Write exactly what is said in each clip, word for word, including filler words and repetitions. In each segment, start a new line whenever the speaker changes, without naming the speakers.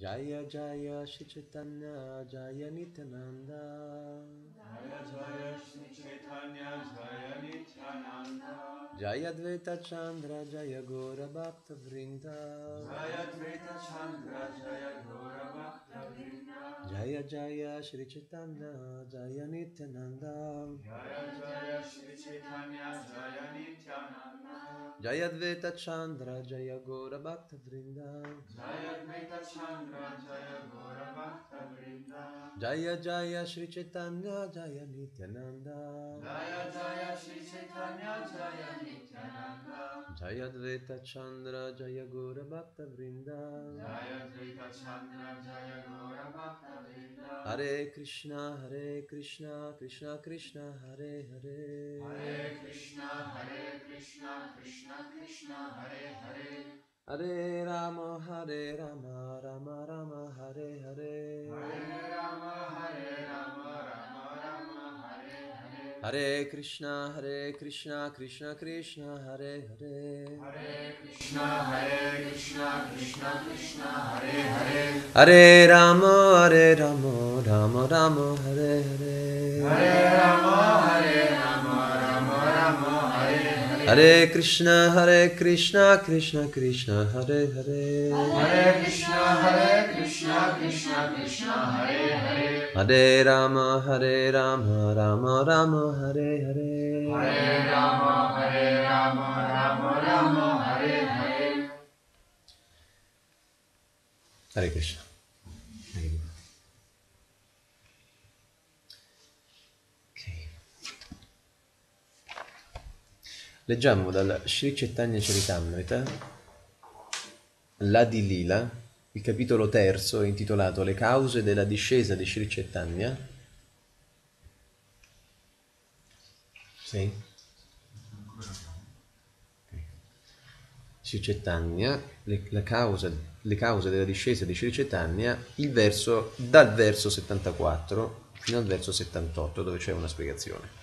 Jaya Jaya Shri Chaitanya Jaya Nityananda
Jaya Jaya Shri Chaitanya Jaya Nityananda
Jaya Dvaita Chandra Jaya Gora Bhakta Vrinda
Jaya Dvaita Chandra Jaya Gora Bhakta Vrinda
Jaya Jaya Shri Chaitanya Jaya Nityananda
Jaya Jaya Shri Chaitanya Jaya Nityananda
Jaya Dvaita Chandra Jaya Gora Bhakta Vrinda
Jaya Dvaita Chandra Jaya Gora Bhakta Vrinda
Jaya Jaya Shri Chaitanya Jaya Nityananda
Jaya Jaya Shri Chaitanya Jaya Nityananda
Jaya Dvaita Chandra Jaya Gora Bhakta Vrinda
Jaya Dvaita Chandra Jaya Gora Bhakta Vrinda
Hare Krishna Hare Krishna Krishna Krishna Hare Hare
Hare Krishna Hare Krishna Krishna Krishna Hare Hare
Hare Rama Hare Rama Rama Rama Hare Hare
Hare Rama Hare Rama Rama Rama Hare Hare
Hare Krishna Hare Krishna Krishna Krishna Hare Hare
Hare Krishna Hare Krishna Krishna Krishna Hare Hare
Hare Rama Hare Rama Rama Rama Hare Hare
Hare Rama Hare Rama Rama Rama Hare Hare
Hare Krishna Hare Krishna Krishna Krishna Hare Hare
Hare Krishna Hare Krishna Krishna Krishna Hare Hare
Hare Rama Hare Rama Rama Rama Hare Hare
Hare Rama Hare Rama Rama Rama Hare Hare
Hare Krishna. Okay. Leggiamo dal Sri Chaitanya Charitamrita, l'Adi Lila, il capitolo terzo intitolato Le cause della discesa di Sri Chaitanya. Sì? Okay. Sri Chaitanya, le, la causa, le cause della discesa di Sri Chaitanya, il verso, dal verso settantaquattro fino al verso settantotto, dove c'è una spiegazione.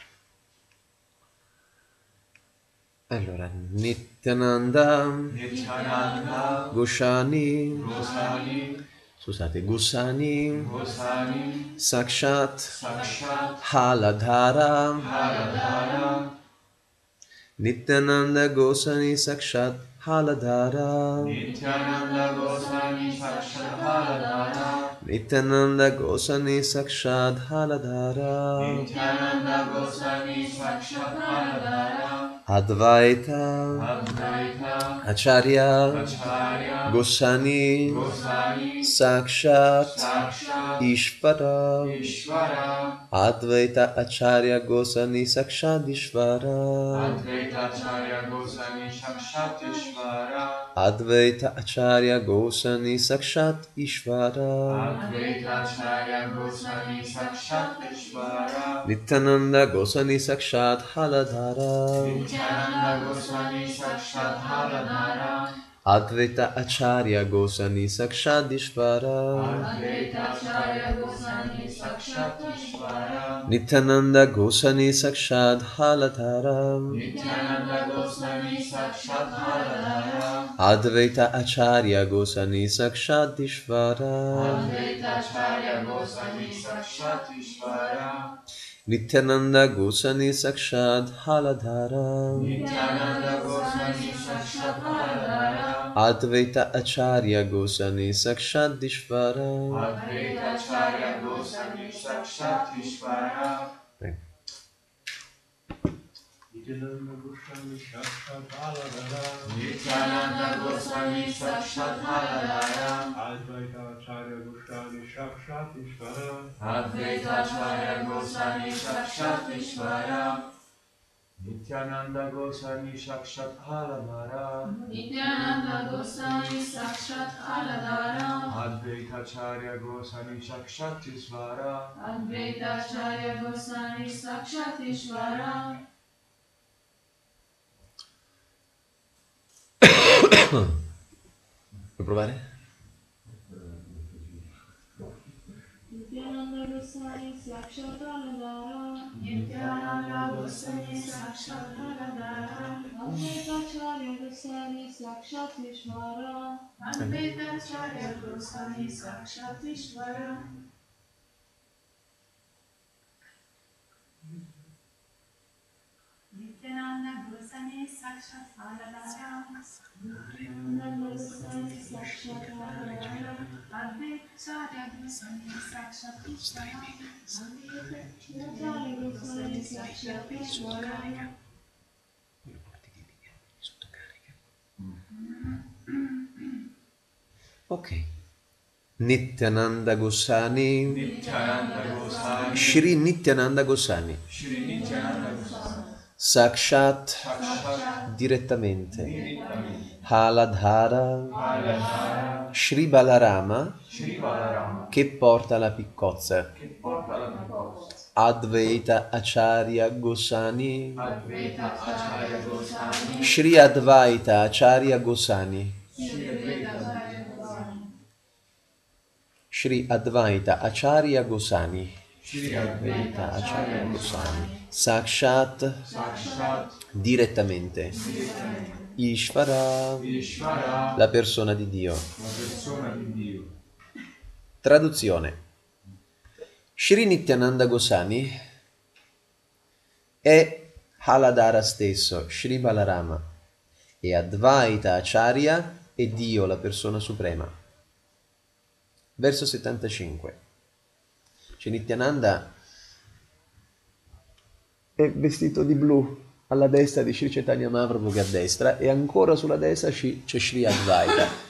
Allora, Nityananda,
Nityananda
Goswami,
Goswami
scusate, Goswami,
Goswami
Sakshat,
Sakshat
Haladhara,
Haladhara
Nityananda Goswami Sakshat Haladhara,
Nityananda Goswami Sakshat Haladhara
Nityananda Goswami Sakshat Haladhara,
Nityananda Goswami Sakshat Haladhara
Advaita,
Advaita
Acharya,
Acharya
Goswami,
Goswami
Sakshat,
Sakshat
Ishvara,
Ishvara
Advaita Acharya Goswami Sakshat Ishvara,
Advaita Acharya Goswami Sakshat Ishvara
Advaita Acharya Goswami Sakshat Ishvara,
Advaita Acharya Goswami Sakshat Ishvara
Nityananda Goswami Sakshat Haladhara,
Nityananda Goswami Sakshat Haladhara
Advaita Acharya Goswami Sakshat Ishvara,
Advaita Acharya Goswami Sakshat Ishvara
Nityananda Goswami Sakshat Haladhara,
Nityananda Goswami Sakshat Haladhara
Advaita Acharya Goswami Sakshat Ishvara,
Advaita Acharya Goswami Sakshat Ishvara
Nityananda Goswami Sakshat Haladhara,
Nityananda Goswami Sakshat Haladhara
Advaita Acharya Goswami Sakshat Ishvara.
Advaita Acharya Goswami Sakshat Ishvara
Prego.
Nityananda Goswami Sakshat Haladhara Nityananda Goswami Sakshat Haladhara
Advaita Acharya Goswami Sakshat Ishvara
Advaita Acharya Goswami Sakshat Ishvara Nityananda Goswami Sakshat Haladhara
Nityananda Goswami Sakshat Haladhara
Advaita Acharya Goswami Sakshat Ishvara
Advaita Acharya Goswami Sakshat Ishvara
Puoi provare?
Nityananda Goswami Sakshat Aladara.
Nityananda Goswami Sakshat Aladara.
Advaitacharya Goswami Sakshat Ishvara.
Advaitacharya Goswami Sakshat Ishvara. Nityananda Goswami Sakshat Aladara.
Nityananda Goswami Sakshat Aladara.
Advaitacharya Goswami Sakshat Ishvara.
Advaitacharya Goswami Sakshat Ishvara.
Ok. Nityananda Goswami.
Nityananda Goswami.
Shri Nityananda Goswami.
Shri Nityananda Goswami.
Sakshat,
Sakshat.
direttamente.
Direttamente.
Haladhara.
Haladhara.
Shri Balarama,
Shri Balarama.
che porta la piccozza.
Che porta la piccozza.
Advaita Acharya Goswami.
Advaita Acharya Goswami.
Shri Advaita Acharya Goswami.
Shri Advaita Acharya Goswami.
Shri Advaita Acharya Goswami.
Shri Advaita
Acharya Goswami. Sakshat,
Sakshat.
direttamente.
Direttamente.
Ishvara,
Ishvara.
la persona di Dio.
La persona di Dio.
Traduzione. Shri Nityananda Goswami è Haladhara stesso, Shri Balarama, e Advaita Acharya è Dio, la persona suprema. Verso settantacinque. Shri Nityananda è vestito di blu, alla destra di Shri Chaitanya Mahaprabhu che è a destra, e ancora sulla destra c'è Shri Advaita.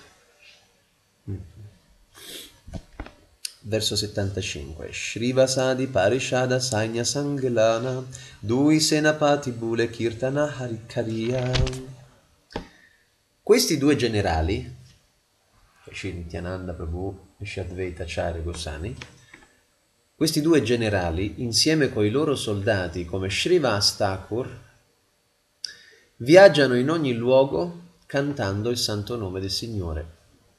Verso settantacinque. Shrivasadi Parishada Sainya Sangelana Dui Senapati Bule Kirtana Harikariya. Questi due generali, Shri Nityananda Prabhu e Shri Advaita Acharya Goswami, questi due generali, insieme coi loro soldati come Shrivas Thakur, viaggiano in ogni luogo cantando il santo nome del Signore.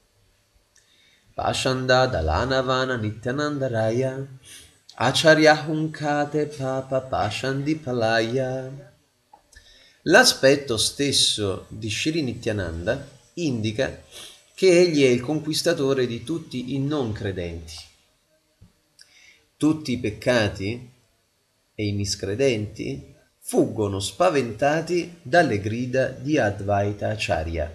Pashanda Dalanavana Nityananda Raya Acharya Hunkate Papa Pashandi Palaya. L'aspetto stesso di Shri Nityananda indica che egli è il conquistatore di tutti i non credenti. Tutti i peccati e i miscredenti fuggono spaventati dalle grida di Advaita Acharya.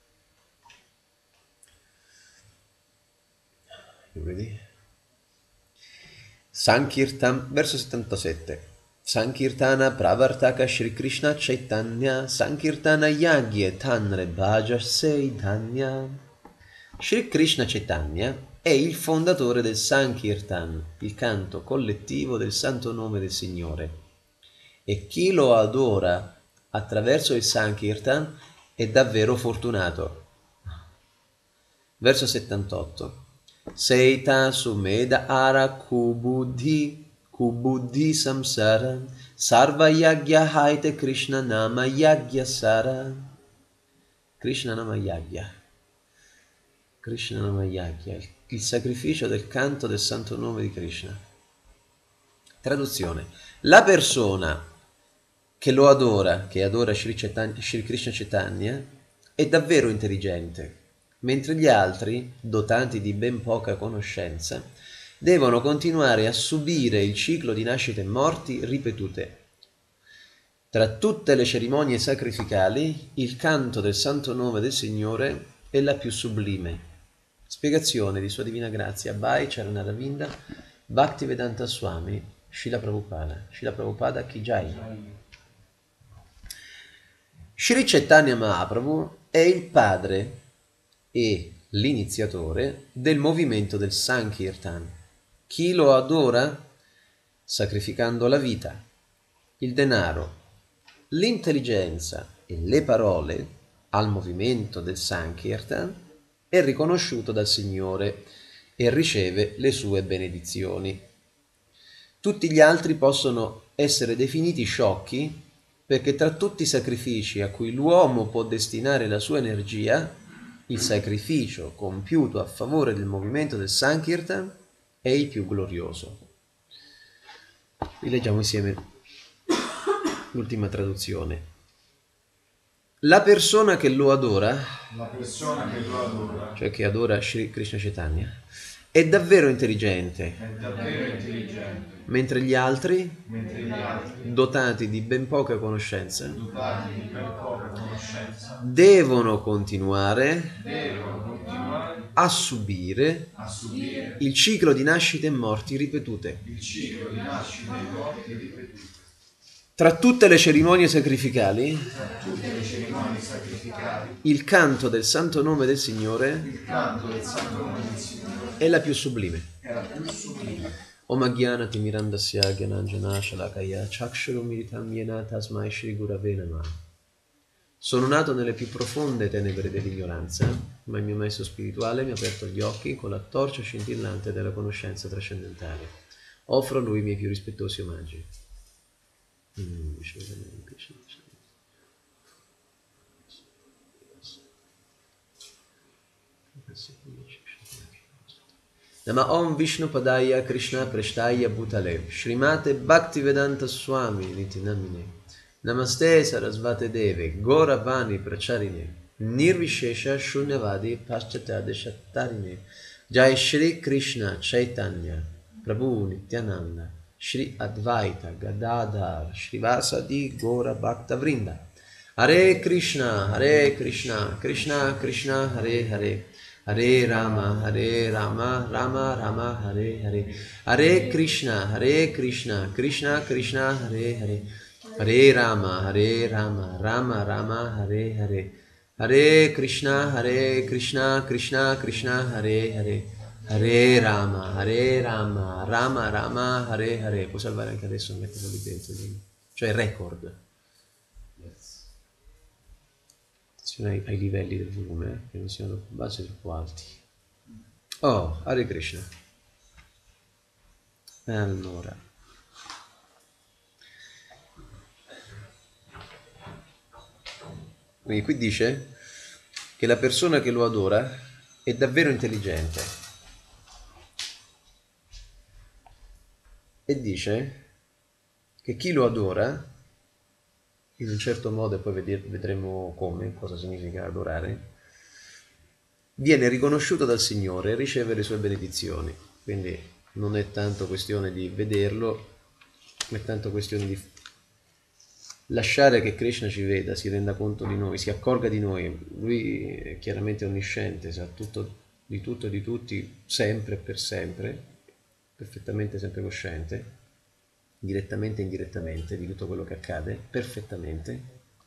Sankirtan, verso settantasette. Sankirtana Pravartaka Shri Krishna Chaitanya Sankirtana Yagye Tanre Bhaja Seidanya. Shri Krishna Chaitanya è il fondatore del Sankirtan, il canto collettivo del santo nome del Signore. E chi lo adora attraverso il Sankirtan è davvero fortunato. Verso settantotto. Seita Sumeda Ara Kubuddhi Kubuddhi Samsara Sarva Yagya Haite Krishna Nama Yagya Sara. Krishna Nama Yagya. Krishna Nama Yagya, il sacrificio del canto del santo nome di Krishna. Traduzione. La persona che lo adora, che adora Shri, Chaitanya, Shri Krishna Chaitanya, è davvero intelligente, mentre gli altri, dotati di ben poca conoscenza, devono continuare a subire il ciclo di nascite e morti ripetute. Tra tutte le cerimonie sacrificali, il canto del santo nome del Signore è la più sublime. Spiegazione di Sua Divina Grazia Bhai Charanaravinda Bhaktivedanta Swami Srila Prabhupada. Srila Prabhupada Ki Jai. Shri Chaitanya Mahaprabhu è il padre e l'iniziatore del movimento del Sankirtan. Chi lo adora sacrificando la vita, il denaro, l'intelligenza e le parole al movimento del Sankirtan è riconosciuto dal Signore e riceve le sue benedizioni. Tutti gli altri possono essere definiti sciocchi perché tra tutti i sacrifici a cui l'uomo può destinare la sua energia, il sacrificio compiuto a favore del movimento del Sankirtan è il più glorioso. Rileggiamo insieme l'ultima traduzione. La persona che lo adora,
La persona che lo adora
cioè che adora Shri Krishna Chaitanya, è davvero intelligente,
è davvero intelligente,
mentre gli altri,
mentre gli altri,
dotati di ben poca conoscenza,
dotati di ben poca conoscenza,
devono continuare
devono continuare
a subire
a subire
il ciclo di nascite e morti ripetute.
il ciclo di nascite e morti ripetute.
Tra tutte le cerimonie sacrificali,
Tra tutte le cerimonie sacrificali,
il canto del santo nome del Signore
il canto del santo nome del Signore
è la più sublime.
era più sublime.
Om Agyanati Timirandasya Gyananjana Shalakaya Chakshurumiritam Yena Tasmai Shri Gurave Namah. Sono nato nelle più profonde tenebre dell'ignoranza, ma il mio maestro spirituale mi ha aperto gli occhi con la torcia scintillante della conoscenza trascendentale. Offro a lui i miei più rispettosi omaggi. Mm, Nama Om Vishnu Padaya Krishna Preshtaya Bhutale Srimate Bhaktivedanta Swami Nitinamine Namaste Sarasvate Deve Gauravani Pracharine Nirvishesha Shunyavadi Paschatadeshattarine Jai Shri Krishna Chaitanya Prabhu Nityananda Shri Advaita Gadadhar Shrivasadi Gaura Bhakta Vrinda Hare Krishna Hare Krishna Krishna Krishna Hare Hare Hare Rama, Hare Rama, Rama Rama, Hare Hare. Hare Krishna, Hare Krishna, Krishna Krishna, Hare Hare. Hare Rama, Hare Rama, Rama Rama, Hare Hare. Hare Krishna, Hare Krishna, Krishna Krishna, Hare Hare. Hare Rama, Hare Rama, Rama Rama, Hare Hare. Puoi salvare anche adesso, metterlo lì dentro. Cioè record. Ai, ai livelli del volume, eh, che non siano base troppo alti. Oh, Hare Krishna. Allora. Quindi qui dice che la persona che lo adora è davvero intelligente. E dice che chi lo adora, in un certo modo, e poi vedremo come, cosa significa adorare, viene riconosciuto dal Signore e riceve le sue benedizioni. Quindi non è tanto questione di vederlo, ma è tanto questione di lasciare che Krishna ci veda, si renda conto di noi, si accorga di noi. Lui è chiaramente onnisciente, sa tutto di tutto e di tutti, sempre e per sempre, perfettamente sempre cosciente, direttamente e indirettamente, di tutto quello che accade, perfettamente.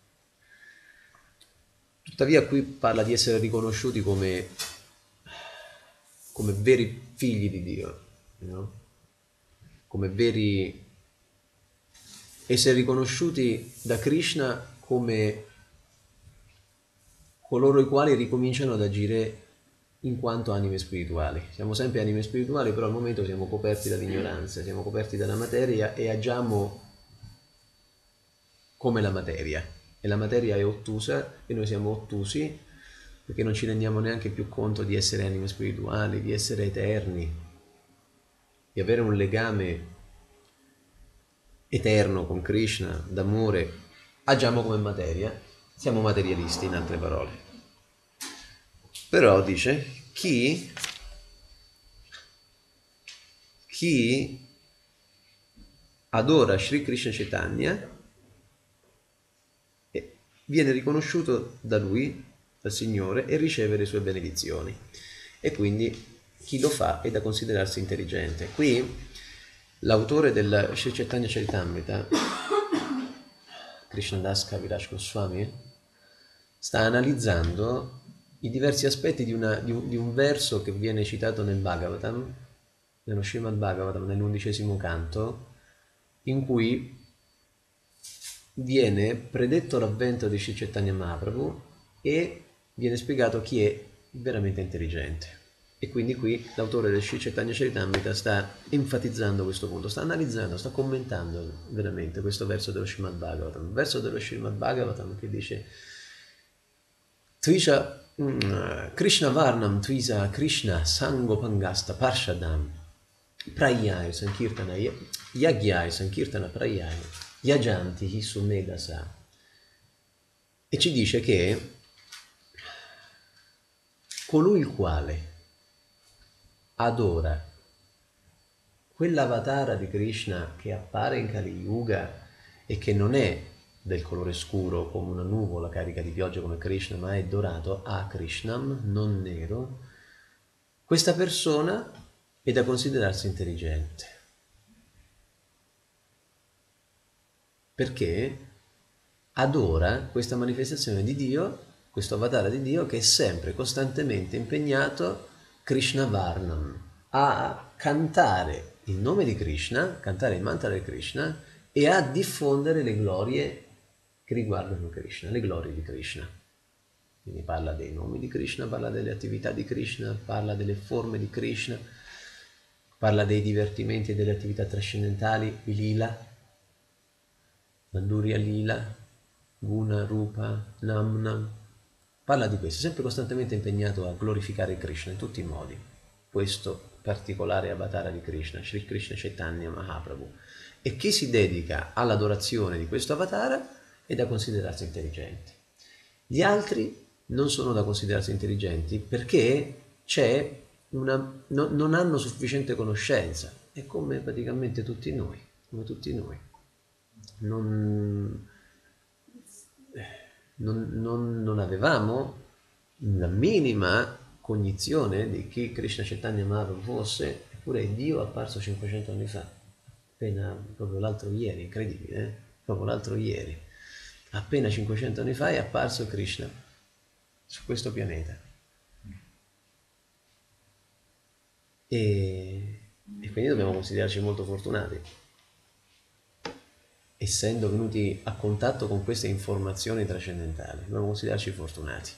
Tuttavia qui parla di essere riconosciuti come, come veri figli di Dio, no? Come veri, essere riconosciuti da Krishna come coloro i quali ricominciano ad agire in quanto anime spirituali. Siamo sempre anime spirituali, però al momento siamo coperti dall'ignoranza, siamo coperti dalla materia e agiamo come la materia. E la materia è ottusa e noi siamo ottusi perché non ci rendiamo neanche più conto di essere anime spirituali, di essere eterni, di avere un legame eterno con Krishna, d'amore. Agiamo come materia, siamo materialisti in altre parole. Però dice, chi, chi adora Shri Krishna Chaitanya viene riconosciuto da lui, dal Signore, e riceve le sue benedizioni. E quindi chi lo fa è da considerarsi intelligente. Qui l'autore del Shri Chaitanya Charitamrita, Krishnadas Kaviraj Goswami, sta analizzando i diversi aspetti di, una, di, un, di un verso che viene citato nel Bhagavatam, nello Srimad Bhagavatam, nell'undicesimo canto, in cui viene predetto l'avvento di Shri Chaitanya Mahaprabhu e viene spiegato chi è veramente intelligente. E quindi qui l'autore del Shri Chaitanya Charitamrita sta enfatizzando questo punto, sta analizzando, sta commentando veramente questo verso dello Srimad Bhagavatam, il verso dello Srimad Bhagavatam che dice Tvisha Krishna Varnam Tvisa Krishna Sangopangasta Parshadam Prayai Sankirtana Yagyai Sankirtana Prayai Yajanti Hisumedasa. E ci dice che colui il quale adora quell'avatara di Krishna che appare in Kali Yuga e che non è del colore scuro come una nuvola carica di pioggia come Krishna, ma è dorato a Krishnam, non nero, questa persona è da considerarsi intelligente. Perché adora questa manifestazione di Dio, questo avatara di Dio che è sempre costantemente impegnato Krishna Varnam, a cantare il nome di Krishna, cantare il mantra di Krishna e a diffondere le glorie che riguardano Krishna, le glorie di Krishna. Quindi parla dei nomi di Krishna, parla delle attività di Krishna, parla delle forme di Krishna, parla dei divertimenti e delle attività trascendentali, i lila, Madhurya Lila, Guna, Rupa, Namnam, parla di questo, sempre costantemente impegnato a glorificare Krishna in tutti i modi, questo particolare avatara di Krishna, Sri Krishna Chaitanya Mahaprabhu. E chi si dedica all'adorazione di questo avatara è da considerarsi intelligente. Gli altri non sono da considerarsi intelligenti perché c'è una, no, non hanno sufficiente conoscenza, è come praticamente tutti noi, come tutti noi. Non, non, non, non avevamo la minima cognizione di chi Krishna Chaitanya Mahaprabhu fosse, eppure Dio è apparso cinquecento anni fa, appena proprio l'altro ieri, incredibile, eh? Proprio l'altro ieri, appena cinquecento anni fa è apparso Krishna su questo pianeta. E, e quindi dobbiamo considerarci molto fortunati, essendo venuti a contatto con queste informazioni trascendentali, dobbiamo considerarci fortunati.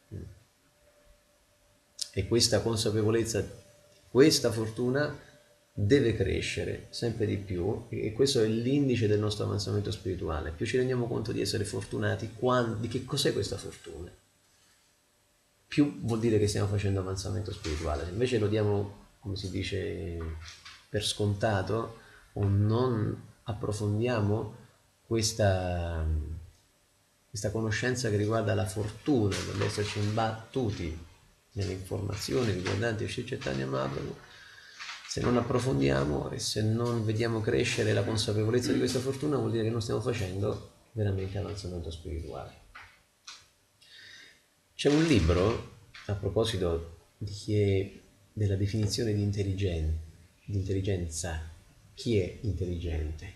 E questa consapevolezza, questa fortuna deve crescere sempre di più, e questo è l'indice del nostro avanzamento spirituale. Più ci rendiamo conto di essere fortunati, quando, di che cos'è questa fortuna, più vuol dire che stiamo facendo avanzamento spirituale. Se invece lo diamo, come si dice, per scontato, o non approfondiamo questa, questa conoscenza che riguarda la fortuna dell'esserci imbattuti nelle informazioni riguardanti Sri Chaitanya Mahaprabhu, se non approfondiamo e se non vediamo crescere la consapevolezza di questa fortuna, vuol dire che non stiamo facendo veramente avanzamento spirituale. C'è un libro, a proposito di è, della definizione di, intelligen, di intelligenza, chi è intelligente?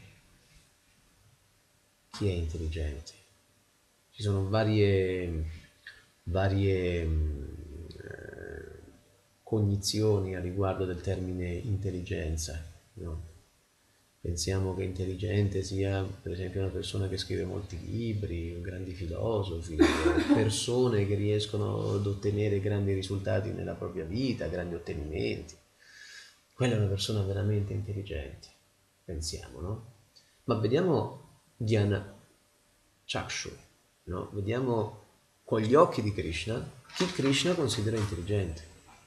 Chi è intelligente? Ci sono varie, varie eh, cognizioni a riguardo del termine intelligenza, no? Pensiamo che intelligente sia, per esempio, una persona che scrive molti libri, grandi filosofi, persone che riescono ad ottenere grandi risultati nella propria vita, grandi ottenimenti. Quella è una persona veramente intelligente, pensiamo, no? Ma vediamo Dhyana Chakshu, no? Vediamo con gli occhi di Krishna chi Krishna considera intelligente.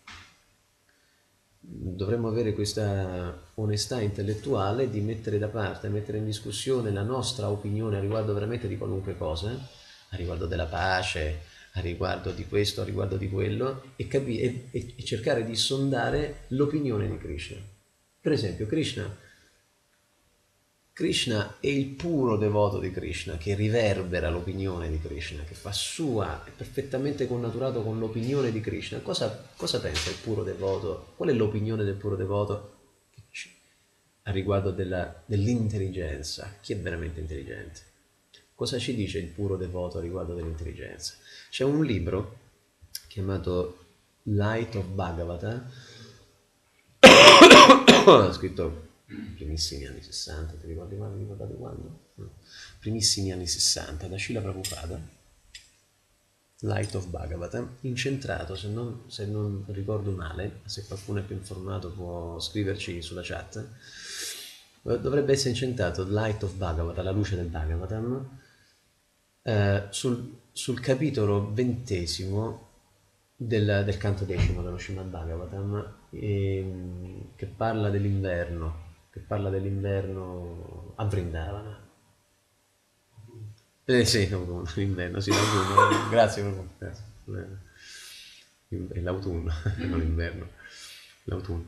Dovremmo avere questa onestà intellettuale di mettere da parte, mettere in discussione la nostra opinione a riguardo veramente di qualunque cosa, a riguardo della pace, a riguardo di questo, a riguardo di quello, e, capi- e, e, e cercare di sondare l'opinione di Krishna. Per esempio, Krishna, Krishna è il puro devoto di Krishna, che riverbera l'opinione di Krishna, che fa sua, è perfettamente connaturato con l'opinione di Krishna. Cosa, cosa pensa il puro devoto? Qual è l'opinione del puro devoto a riguardo della, dell'intelligenza? Chi è veramente intelligente? Cosa ci dice il puro devoto a riguardo dell'intelligenza? C'è un libro chiamato Light of Bhagavata, scritto primissimi anni sessanta, ti ricordi quando? Mi ricordate quando? No. Primissimi anni sessanta, da Srila Prabhupada, Light of Bhagavata, incentrato, se non, se non ricordo male, se qualcuno è più informato può scriverci sulla chat, dovrebbe essere incentrato Light of Bhagavata, la luce del Bhagavatam, eh, sul, sul capitolo ventesimo del, del canto decimo dello Srimad Bhagavatam, ehm, che parla dell'inverno, che parla dell'inverno a Vrindavana. Eh sì, l'autunno, l'inverno, sì, l'autunno, grazie, proprio, grazie. È l'autunno, non l'inverno, l'autunno.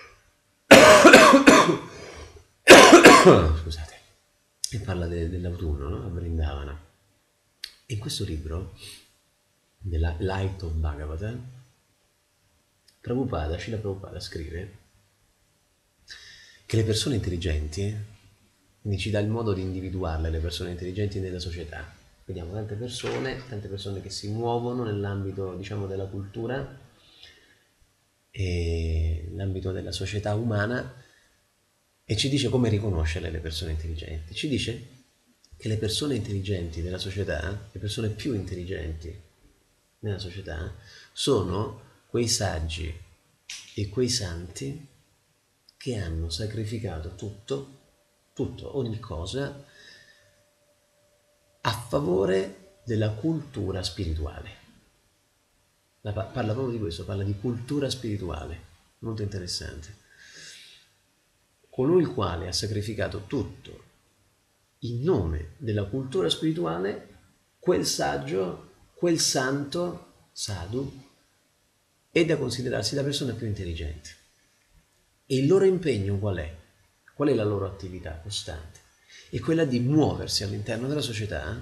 Scusate, e parla de- dell'autunno, no? A Vrindavana. E in questo libro, della Light of Bhagavatam, Prabhupada, Srila Prabhupada scrive che le persone intelligenti, quindi ci dà il modo di individuarle, le persone intelligenti nella società. Vediamo tante persone, tante persone che si muovono nell'ambito, diciamo, della cultura e nell'ambito della società umana, e ci dice come riconoscere le persone intelligenti. Ci dice che le persone intelligenti della società, le persone più intelligenti nella società, sono quei saggi e quei santi che hanno sacrificato tutto, tutto, ogni cosa, a favore della cultura spirituale. La pa- parla proprio di questo, parla di cultura spirituale, molto interessante. Colui il quale ha sacrificato tutto in nome della cultura spirituale, quel saggio, quel santo, sadhu, è da considerarsi la persona più intelligente. E il loro impegno qual è? Qual è la loro attività costante? È quella di muoversi all'interno della società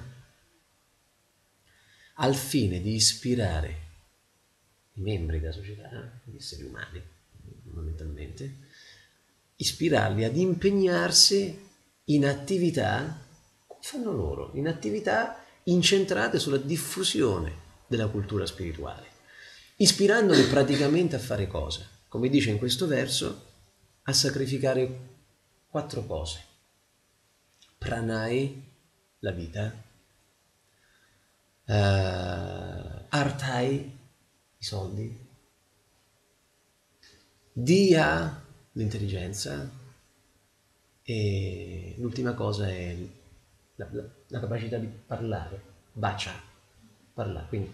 al fine di ispirare i membri della società, gli esseri umani fondamentalmente, ispirarli ad impegnarsi in attività, come fanno loro, in attività incentrate sulla diffusione della cultura spirituale, ispirandoli praticamente a fare cosa? Come dice in questo verso, a sacrificare quattro cose. Pranai, la vita, uh, artai, i soldi, dia, l'intelligenza, e l'ultima cosa è la, la, la capacità di parlare, bacia, parlare. Quindi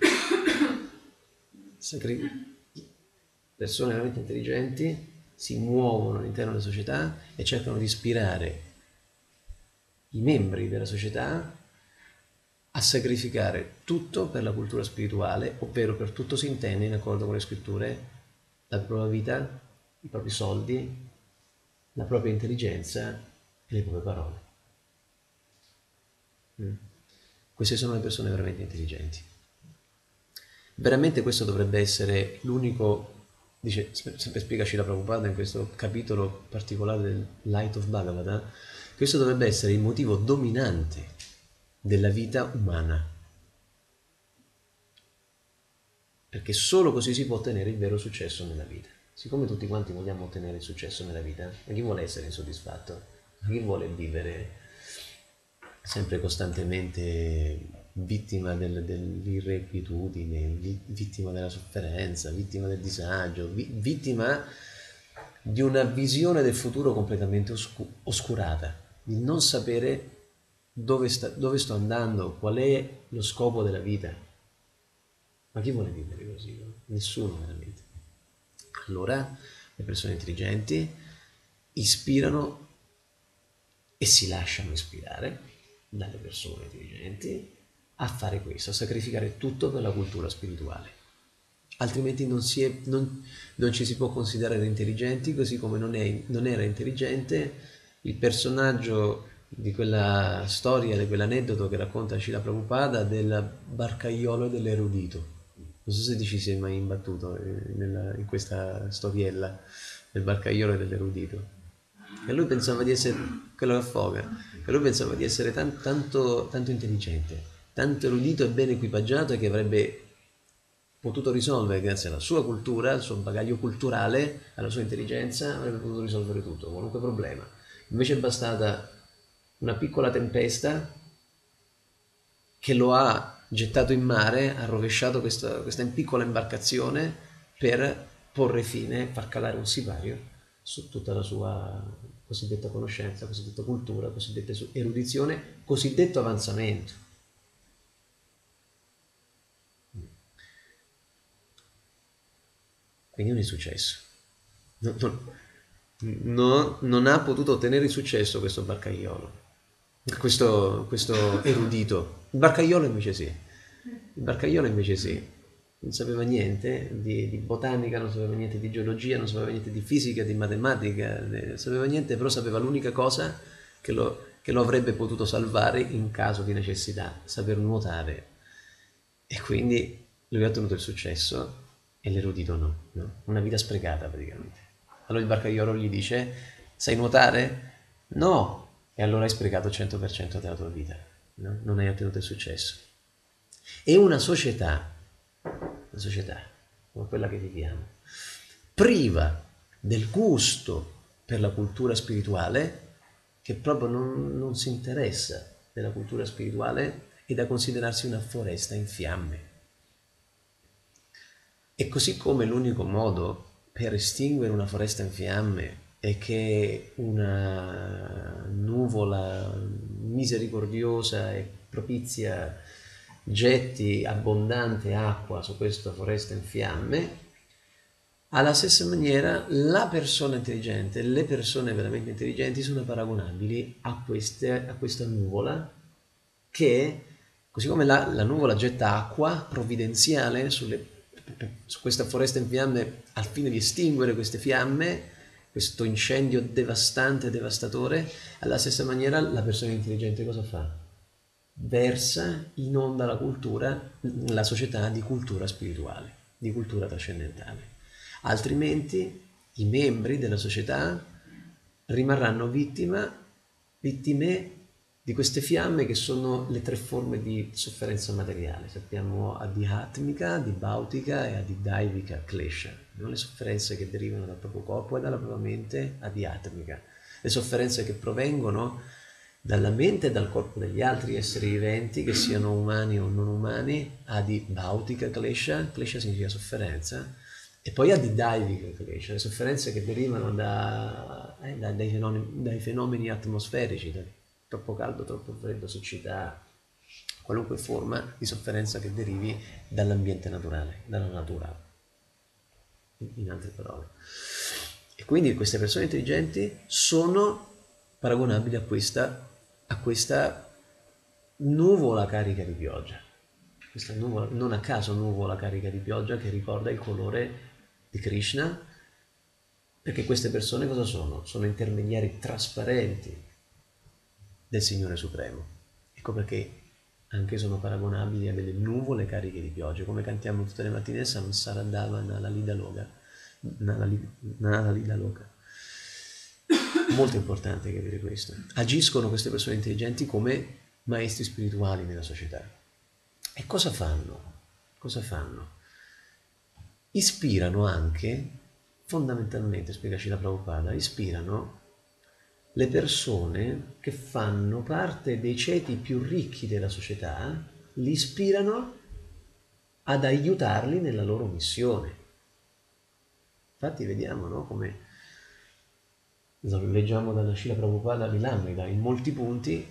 sacri- persone veramente intelligenti si muovono all'interno della società e cercano di ispirare i membri della società a sacrificare tutto per la cultura spirituale, ovvero per tutto si intende, in accordo con le scritture, la propria vita, i propri soldi, la propria intelligenza e le proprie parole. Mm. Queste sono le persone veramente intelligenti. Veramente questo dovrebbe essere l'unico, dice, sempre spiega Srila Prabhupada in questo capitolo particolare del Light of Bhagavata, questo dovrebbe essere il motivo dominante della vita umana, perché solo così si può ottenere il vero successo nella vita. Siccome tutti quanti vogliamo ottenere il successo nella vita, ma chi vuole essere insoddisfatto? Ma chi vuole vivere sempre costantemente vittima del, dell'irrequietudine, vi- vittima della sofferenza, vittima del disagio, vi- vittima di una visione del futuro completamente oscu- oscurata, di non sapere dove, sta, dove sto andando, qual è lo scopo della vita. Ma chi vuole vivere così? No? Nessuno veramente. Allora le persone intelligenti ispirano e si lasciano ispirare dalle persone intelligenti a fare questo, a sacrificare tutto per la cultura spirituale. Altrimenti non, si è, non, non ci si può considerare intelligenti, così come non, è, non era intelligente il personaggio di quella storia, di quell'aneddoto che racconta Srila Prabhupada del barcaiolo dell'erudito. Non so se ti ci sei mai imbattuto nella, in questa storiella del barcaiolo dell'erudito. E lui pensava di essere, quello che affoga, e lui pensava di essere tan, tanto, tanto intelligente, tanto erudito e ben equipaggiato che avrebbe potuto risolvere, grazie alla sua cultura, al suo bagaglio culturale, alla sua intelligenza, avrebbe potuto risolvere tutto, qualunque problema. Invece è bastata una piccola tempesta che lo ha gettato in mare, ha rovesciato questa, questa piccola imbarcazione per porre fine, far calare un sipario su tutta la sua cosiddetta conoscenza, cosiddetta cultura, cosiddetta erudizione, cosiddetto avanzamento. quindi non è successo. Non, non, non, non ha potuto ottenere il successo questo barcaiolo, questo, questo erudito. Il barcaiolo invece sì, il barcaiolo invece sì. Non sapeva niente di, di botanica, non sapeva niente di geologia, non sapeva niente di fisica, di matematica, non sapeva niente, però sapeva l'unica cosa che lo, che lo avrebbe potuto salvare in caso di necessità, saper nuotare. E quindi lui ha ottenuto il successo e l'erudito no, no? Una vita sprecata praticamente. Allora il barcaiolo gli dice: sai nuotare? No! E allora hai sprecato il cento per cento della tua vita, no? Non hai ottenuto il successo. E una società, una società come quella che viviamo, priva del gusto per la cultura spirituale, che proprio non, non si interessa della cultura spirituale, è da considerarsi una foresta in fiamme. E così come l'unico modo per estinguere una foresta in fiamme è che una nuvola misericordiosa e propizia getti abbondante acqua su questa foresta in fiamme, alla stessa maniera la persona intelligente, le persone veramente intelligenti sono paragonabili a, queste, a questa nuvola che, così come la, la nuvola getta acqua provvidenziale sulle, su questa foresta in fiamme al fine di estinguere queste fiamme, questo incendio devastante e devastatore, alla stessa maniera la persona intelligente cosa fa? Versa in onda la cultura, la società di cultura spirituale, di cultura trascendentale. Altrimenti i membri della società rimarranno vittima, vittime di queste fiamme che sono le tre forme di sofferenza materiale. Sappiamo adhyatmika, adibhautica e adidaivika klesha, no? Le sofferenze che derivano dal proprio corpo e dalla propria mente, adhyatmika. Le sofferenze che provengono dalla mente e dal corpo degli altri esseri viventi, che siano umani o non umani, adibhautica klesha, klesha significa sofferenza, e poi adidaivika klesha, le sofferenze che derivano da, eh, da, dai, fenomeni, dai fenomeni atmosferici, da troppo caldo, troppo freddo, siccità, qualunque forma di sofferenza che derivi dall'ambiente naturale, dalla natura, in altre parole. E quindi queste persone intelligenti sono paragonabili a questa, a questa nuvola carica di pioggia. Questa nuvola, non a caso nuvola carica di pioggia, che ricorda il colore di Krishna, perché queste persone cosa sono? Sono intermediari trasparenti del Signore Supremo. Ecco perché anche sono paragonabili a delle nuvole cariche di pioggia, come cantiamo tutte le mattine Samsaradava Nala Lida Loka. Nala Lida Loka. Molto importante capire questo. Agiscono queste persone intelligenti come maestri spirituali nella società. E cosa fanno? Cosa fanno? Ispirano anche, fondamentalmente, spiega Srila Prabhupada, ispirano le persone che fanno parte dei ceti più ricchi della società, li ispirano ad aiutarli nella loro missione. Infatti vediamo, no, come lo leggiamo dalla Srila Prabhupada Lilamrita, in molti punti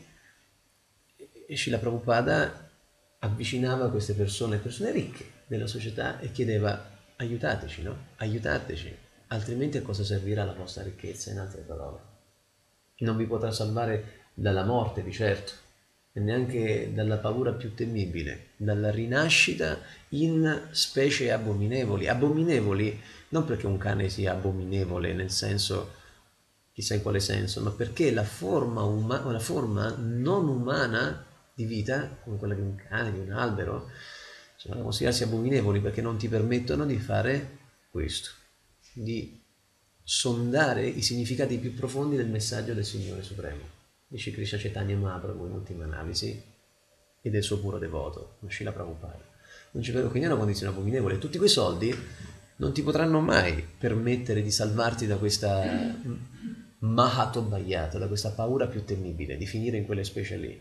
Srila Prabhupada avvicinava queste persone, persone ricche della società, e chiedeva: aiutateci, no? Aiutateci, altrimenti a cosa servirà la vostra ricchezza, in altre parole. Non vi potrà salvare dalla morte, di certo, e neanche dalla paura più temibile, dalla rinascita in specie abominevoli. Abominevoli non perché un cane sia abominevole nel senso, chissà in quale senso, ma perché la forma, uma- la forma non umana di vita, come quella di un cane, di un albero, sono da considerarsi abominevoli perché non ti permettono di fare questo, di sondare i significati più profondi del messaggio del Signore Supremo, dice Krishna Chaitanya Mahaprabhu in ultima analisi, e del suo puro devoto, Srila Prabhupada. Non ci vedo, quindi è una condizione abominevole. Tutti quei soldi non ti potranno mai permettere di salvarti da questa Mahatobhayata, da questa paura più temibile, di finire in quelle specie lì.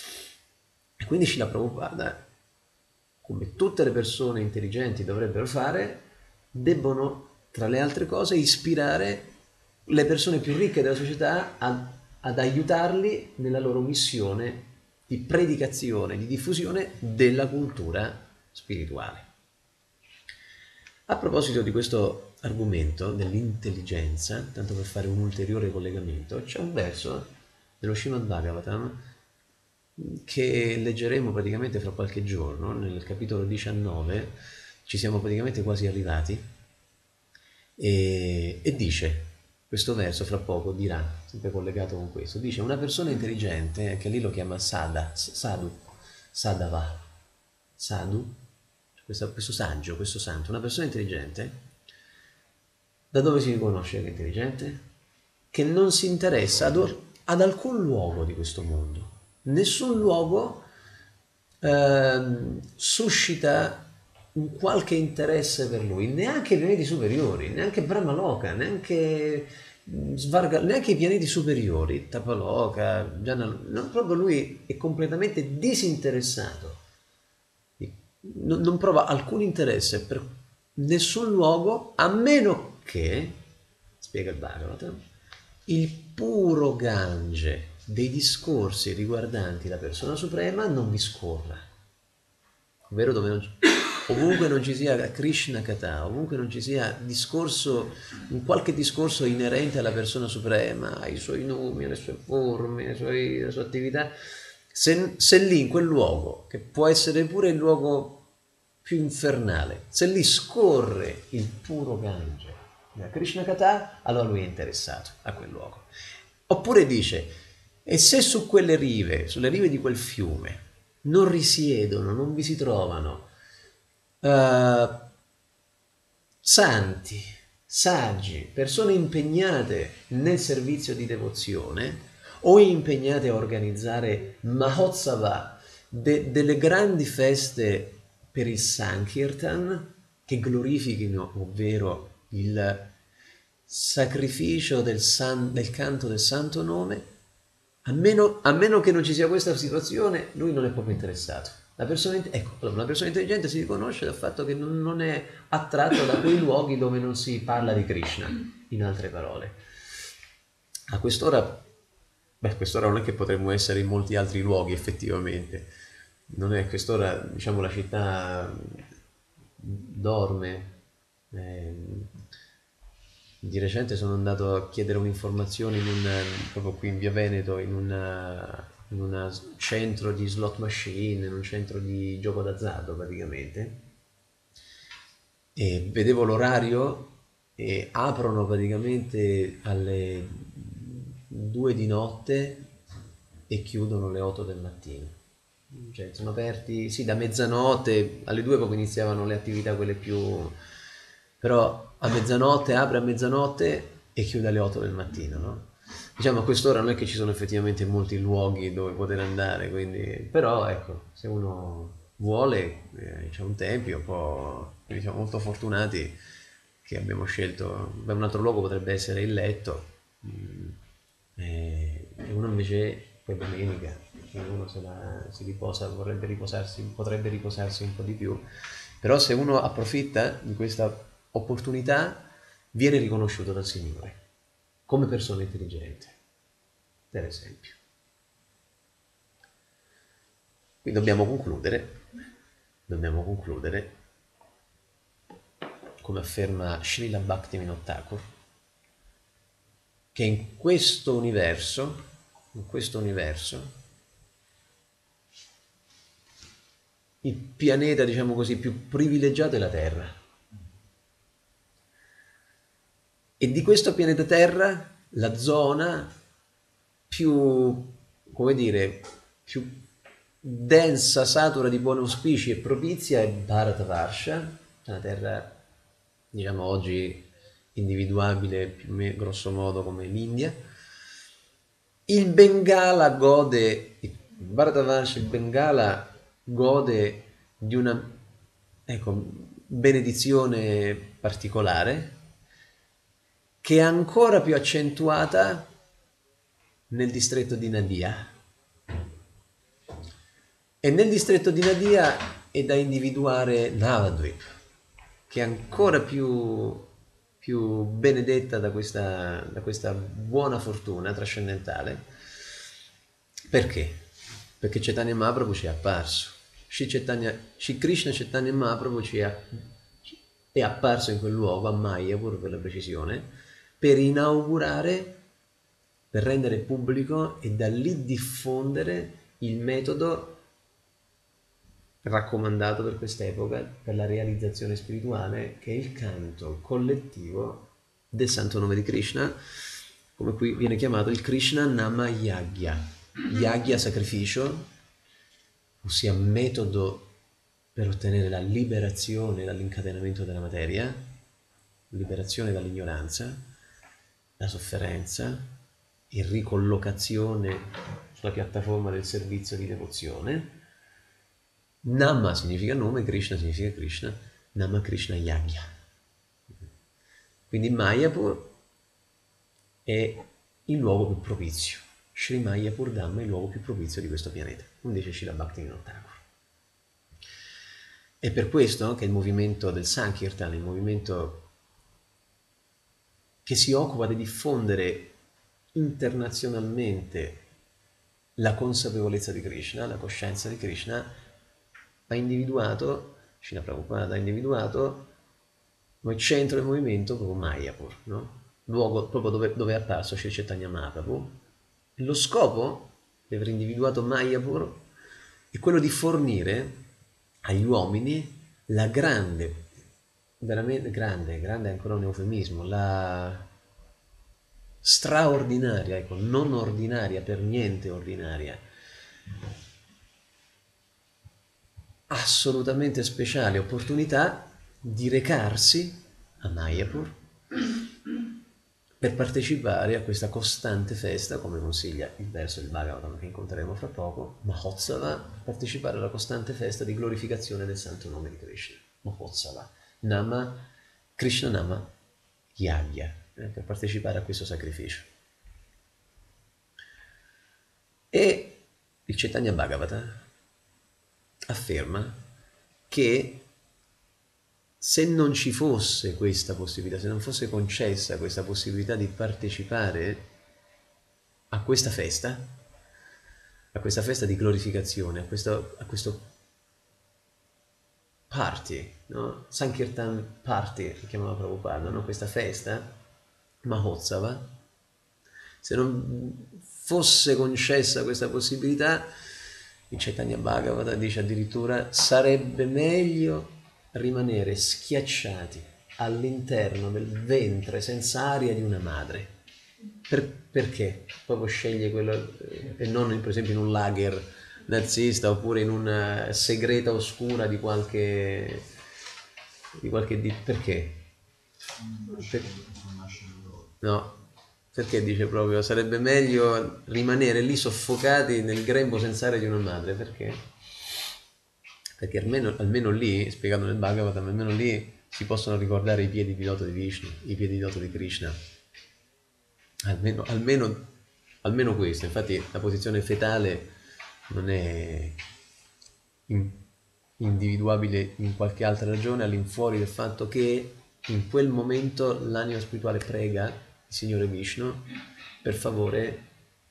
E quindi Srila Prabhupada, come tutte le persone intelligenti dovrebbero fare, debbono, tra le altre cose, ispirare le persone più ricche della società ad, ad aiutarli nella loro missione di predicazione, di diffusione della cultura spirituale. A proposito di questo argomento dell'intelligenza, tanto per fare un ulteriore collegamento, c'è un verso dello Srimad Bhagavatam che leggeremo praticamente fra qualche giorno, nel capitolo diciannove, ci siamo praticamente quasi arrivati, e, e dice, questo verso fra poco dirà, sempre collegato con questo, dice una persona intelligente, che lì lo chiama Sada, Sadhu, Sadhava, Sadhu, questo, questo saggio, questo santo, una persona intelligente, da dove si riconosce che è intelligente? Che non si interessa ad, ad alcun luogo di questo mondo. Nessun luogo eh, suscita un qualche interesse per lui, neanche i pianeti superiori, neanche Brahmaloka, neanche Svarga, neanche i pianeti superiori, Tapaloka, Jana, no, proprio lui è completamente disinteressato, non, non prova alcun interesse per nessun luogo, a meno che, spiega il Bhagavatam, il puro Gange dei discorsi riguardanti la persona suprema non vi scorra, ovvero dove non, ovunque non ci sia Krishna Katha, ovunque non ci sia discorso, un qualche discorso inerente alla persona suprema, ai suoi nomi, alle sue forme, alle sue, alle sue attività, se, se lì in quel luogo, che può essere pure il luogo più infernale, se lì scorre il puro Gange della Krishna Katha, allora lui è interessato a quel luogo. Oppure dice, e se su quelle rive, sulle rive di quel fiume, non risiedono, non vi si trovano uh, santi, saggi, persone impegnate nel servizio di devozione o impegnate a organizzare Mahotsava, de, delle grandi feste per il Sankirtan, che glorifichino, ovvero il sacrificio del, san, del canto del santo nome, a meno, a meno che non ci sia questa situazione, lui non è proprio interessato. La persona, ecco, una persona intelligente si riconosce dal fatto che non, non è attratto da quei luoghi dove non si parla di Krishna, in altre parole. A quest'ora, beh, quest'ora non è che potremmo essere in molti altri luoghi effettivamente, non è quest'ora, diciamo, la città dorme. Eh, di recente sono andato a chiedere un'informazione in un, proprio qui in Via Veneto, in un in un centro di slot machine, in un centro di gioco d'azzardo praticamente, e vedevo l'orario e aprono praticamente alle due di notte e chiudono alle otto del mattino. Cioè sono aperti, sì, da mezzanotte, alle due proprio iniziavano le attività quelle più, però a mezzanotte apre a mezzanotte e chiude alle otto del mattino, no? Diciamo a quest'ora non è che ci sono effettivamente molti luoghi dove poter andare, quindi, però ecco, se uno vuole, eh, c'è un tempio, un po', quindi siamo molto fortunati che abbiamo scelto. Beh, un altro luogo potrebbe essere il letto, e uno invece poi domenica, uno se la, si riposa, vorrebbe riposarsi, potrebbe riposarsi un po' di più, però se uno approfitta di questa opportunità viene riconosciuto dal Signore come persona intelligente, per esempio. Qui dobbiamo concludere, dobbiamo concludere, come afferma Srila Bhaktivinoda Thakur, che in questo universo, in questo universo, il pianeta, diciamo così, più privilegiato è la Terra. E di questo pianeta Terra, la zona più, come dire, più densa, satura di buoni auspici e propizia è Bharatavarsha, una terra, diciamo oggi, individuabile più o meno, grosso modo, come l'India. Il Bengala gode, il Bharatavarsha, il Bengala gode di una, ecco, benedizione particolare, che è ancora più accentuata nel distretto di Nadia. E nel distretto di Nadia è da individuare Navadvip, che è ancora più, più benedetta da questa, da questa buona fortuna trascendentale. Perché? Perché Chaitanya Mahaprabhu ci è apparso. Shri, Chaitanya, Shri Krishna Chaitanya Mahaprabhu ci è, è apparso in quel luogo, a Mayapur per la precisione, per inaugurare, per rendere pubblico e da lì diffondere il metodo raccomandato per quest'epoca per la realizzazione spirituale, che è il canto collettivo del santo nome di Krishna, come qui viene chiamato il Krishna Nama Yagya. Yagya, sacrificio, ossia metodo per ottenere la liberazione dall'incatenamento della materia, liberazione dall'ignoranza, la sofferenza e ricollocazione sulla piattaforma del servizio di devozione. Nama significa nome, Krishna significa Krishna, Nama Krishna Yagya. Quindi Mayapur è il luogo più propizio. Sri Mayapur Dhamma è il luogo più propizio di questo pianeta, come dice Srila Bhaktivinoda Thakur. È per questo che il movimento del Sankirtan, il movimento che si occupa di diffondere internazionalmente la consapevolezza di Krishna, la coscienza di Krishna, ha individuato, Srila Prabhupada ha individuato come centro del movimento proprio Mayapur, no? Luogo proprio dove, dove è apparso Sri Chaitanya Mahaprabhu. Lo scopo di aver individuato Mayapur è quello di fornire agli uomini la grande, veramente grande, grande è ancora un eufemismo, la straordinaria, ecco, non ordinaria, per niente ordinaria, assolutamente speciale opportunità di recarsi a Mayapur per partecipare a questa costante festa, come consiglia il verso del Bhagavatam che incontreremo fra poco, Mahotsava, partecipare alla costante festa di glorificazione del santo nome di Krishna, Mahotsava, Nama, Krishna Nama Yagya, eh, per partecipare a questo sacrificio. E il Chaitanya Bhagavata afferma che se non ci fosse questa possibilità, se non fosse concessa questa possibilità di partecipare a questa festa, a questa festa di glorificazione, a questo, a questo party, no? Sankirtan party, che chiamava Prabhupada, no? Questa festa, Mahotsava, se non fosse concessa questa possibilità, il Chaitanya Bhagavata dice addirittura sarebbe meglio rimanere schiacciati all'interno del ventre senza aria di una madre. Per, perché? Proprio sceglie quello, eh, e non per esempio in un lager nazista oppure in una segreta oscura di qualche di qualche di, perché? Per, no, perché dice proprio sarebbe meglio rimanere lì soffocati nel grembo senza aria di una madre. Perché? Perché almeno, almeno lì, spiegato nel Bhagavatam, almeno lì si possono ricordare i piedi di loto di Vishnu, i piedi di loto di Krishna. Almeno, almeno, almeno questo. Infatti la posizione fetale non è in, individuabile in qualche altra ragione all'infuori del fatto che in quel momento l'anima spirituale prega il Signore Vishnu, per favore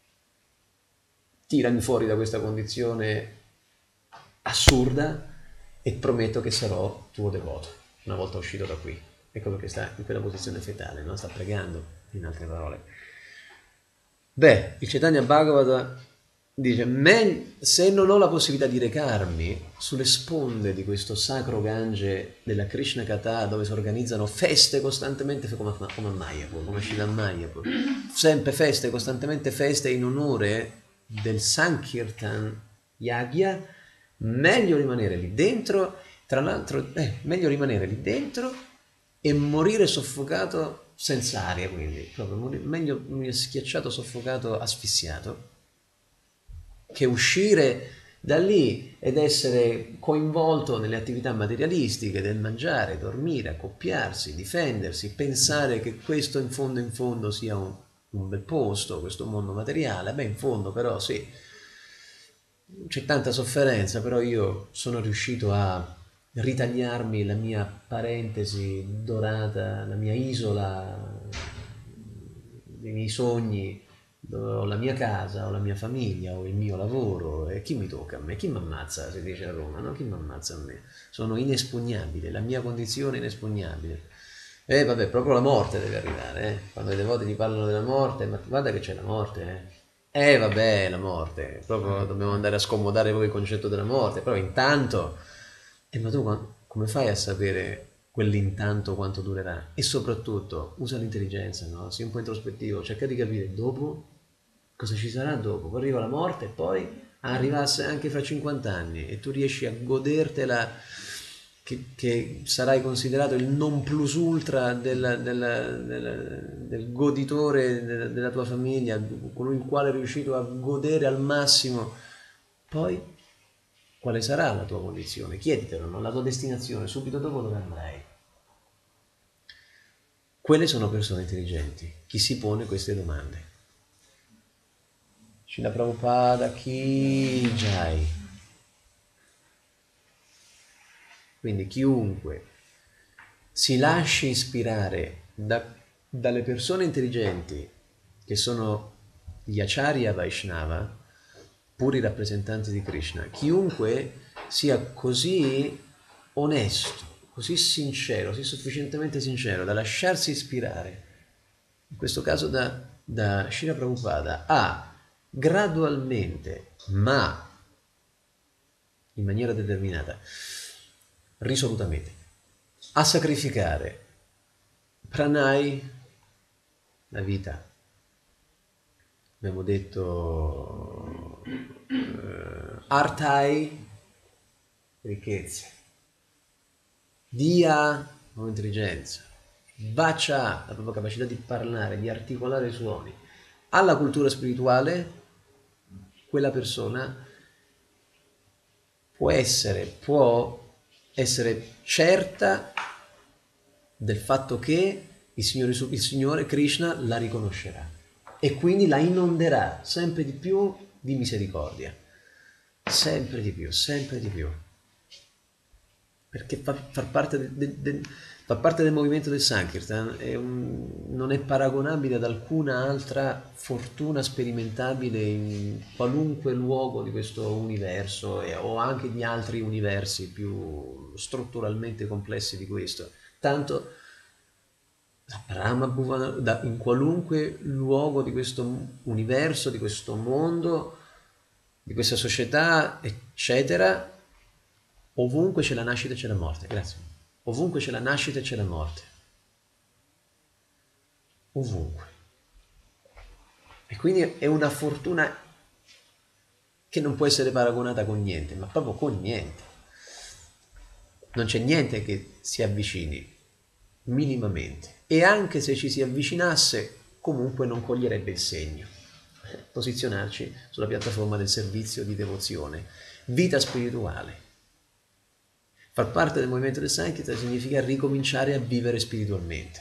tirami fuori da questa condizione assurda e prometto che sarò tuo devoto una volta uscito da qui. Ecco perché sta in quella posizione fetale, no? Sta pregando, in altre parole. Beh, il Chaitanya Bhagavata dice se non ho la possibilità di recarmi sulle sponde di questo sacro Gange della Krishna Katha, dove si organizzano feste costantemente come, come a Mayapur, come Srila Mayapur, sempre feste, costantemente feste in onore del Sankirtan Yagya, meglio rimanere lì dentro, tra l'altro, eh, meglio rimanere lì dentro e morire soffocato senza aria, quindi proprio morire, meglio morire schiacciato, soffocato, asfissiato, che uscire da lì ed essere coinvolto nelle attività materialistiche del mangiare, dormire, accoppiarsi, difendersi, pensare che questo in fondo in fondo sia un, un bel posto, questo mondo materiale. Beh, in fondo però sì, c'è tanta sofferenza, però io sono riuscito a ritagliarmi la mia parentesi dorata, la mia isola dei miei sogni dove ho la mia casa, ho la mia famiglia, ho il mio lavoro, e chi mi tocca a me? Chi mi ammazza, si dice a Roma, no? Chi mi ammazza a me? Sono inespugnabile, la mia condizione è inespugnabile. E vabbè, proprio la morte deve arrivare, eh? Quando i devoti ti parlano della morte, ma guarda che c'è la morte, eh? Eh vabbè, la morte, proprio dobbiamo andare a scomodare proprio il concetto della morte, però intanto, eh, ma tu qua- come fai a sapere quell'intanto quanto durerà? E soprattutto, usa l'intelligenza, no? Sii un po' introspettivo, cerca di capire dopo cosa ci sarà dopo. Poi arriva la morte e poi arrivasse anche fra cinquanta anni e tu riesci a godertela, che, che sarai considerato il non plus ultra del, del, del, del goditore della, della tua famiglia, colui il quale è riuscito a godere al massimo. Poi quale sarà la tua condizione? Chieditelo, no? La tua destinazione, subito dopo dove andrai? Quelle sono persone intelligenti, chi si pone queste domande. Srila Prabhupada Ki Jai. Quindi chiunque si lasci ispirare da, dalle persone intelligenti, che sono gli Acharya Vaishnava, puri rappresentanti di Krishna, chiunque sia così onesto, così sincero, così sufficientemente sincero da lasciarsi ispirare, in questo caso da, da Srila Prabhupada, a gradualmente, ma in maniera determinata, risolutamente, a sacrificare pranai, la vita, abbiamo detto eh, artai, ricchezze, dia, nuova intelligenza, vacha, la propria capacità di parlare, di articolare i suoni, alla cultura spirituale, quella persona può essere, può essere certa del fatto che il Signore, il Signore Krishna la riconoscerà e quindi la inonderà sempre di più di misericordia, sempre di più, sempre di più, perché fa, far, parte de, de, de, far parte del movimento del Sankirtan è un, non è paragonabile ad alcuna altra fortuna sperimentabile in qualunque luogo di questo universo e, o anche di altri universi più strutturalmente complessi di questo. Tanto Brahma Bhuvana, in qualunque luogo di questo universo, di questo mondo, di questa società, eccetera, ovunque c'è la nascita e c'è la morte. Grazie. Ovunque c'è la nascita e c'è la morte. Ovunque. E quindi è una fortuna che non può essere paragonata con niente, ma proprio con niente. Non c'è niente che si avvicini minimamente. E anche se ci si avvicinasse, comunque non coglierebbe il segno. Posizionarci sulla piattaforma del servizio di devozione. Vita spirituale. Far parte del movimento del Sankirtan significa ricominciare a vivere spiritualmente.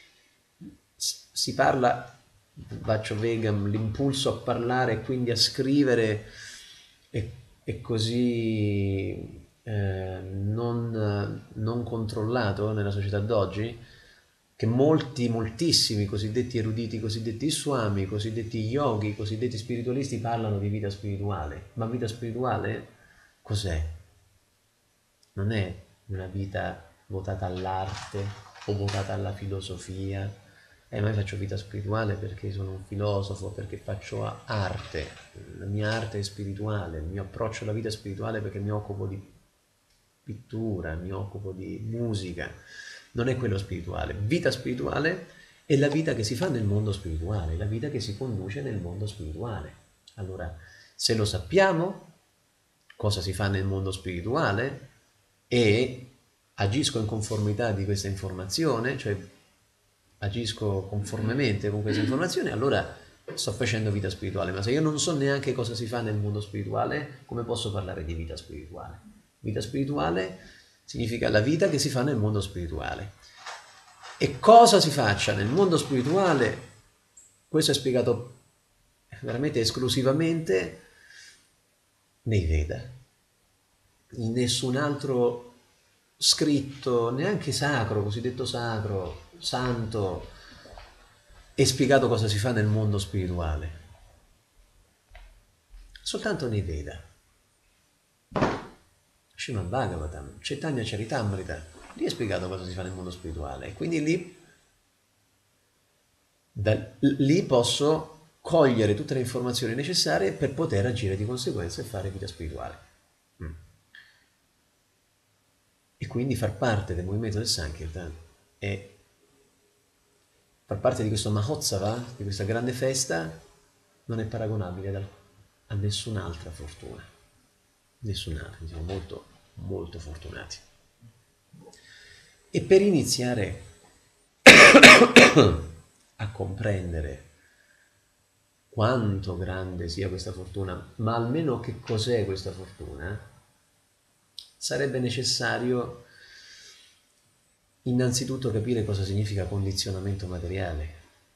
Si parla, Baccio Vegam, l'impulso a parlare e quindi a scrivere è, è così eh, non, non controllato nella società d'oggi, che molti, moltissimi cosiddetti eruditi, cosiddetti swami, cosiddetti yogi, cosiddetti spiritualisti parlano di vita spirituale. Ma vita spirituale cos'è? Non è una vita votata all'arte o votata alla filosofia. Eh, ma io faccio vita spirituale perché sono un filosofo, perché faccio arte. La mia arte è spirituale, il mio approccio alla vita è spirituale perché mi occupo di pittura, mi occupo di musica. Non è quello spirituale. Vita spirituale è la vita che si fa nel mondo spirituale, la vita che si conduce nel mondo spirituale. Allora, se lo sappiamo, cosa si fa nel mondo spirituale, e agisco in conformità di questa informazione, cioè agisco conformemente con questa informazione, allora sto facendo vita spirituale. Ma se io non so neanche cosa si fa nel mondo spirituale, come posso parlare di vita spirituale? Vita spirituale significa la vita che si fa nel mondo spirituale. E cosa si faccia nel mondo spirituale, questo è spiegato veramente esclusivamente nei Veda. In nessun altro scritto, neanche sacro, cosiddetto sacro, santo, è spiegato cosa si fa nel mondo spirituale. soltanto nei Veda. Srimad Bhagavatam, Chaitanya Charitamrita, lì è spiegato cosa si fa nel mondo spirituale, e quindi lì, da, lì posso cogliere tutte le informazioni necessarie per poter agire di conseguenza e fare vita spirituale. Mm. E quindi far parte del movimento del Sankirtan e far parte di questo Mahotsava, di questa grande festa, non è paragonabile da, a nessun'altra fortuna. Nessun'altra, siamo molto, molto fortunati. E per iniziare a comprendere quanto grande sia questa fortuna, ma almeno che cos'è questa fortuna, sarebbe necessario innanzitutto capire cosa significa condizionamento materiale.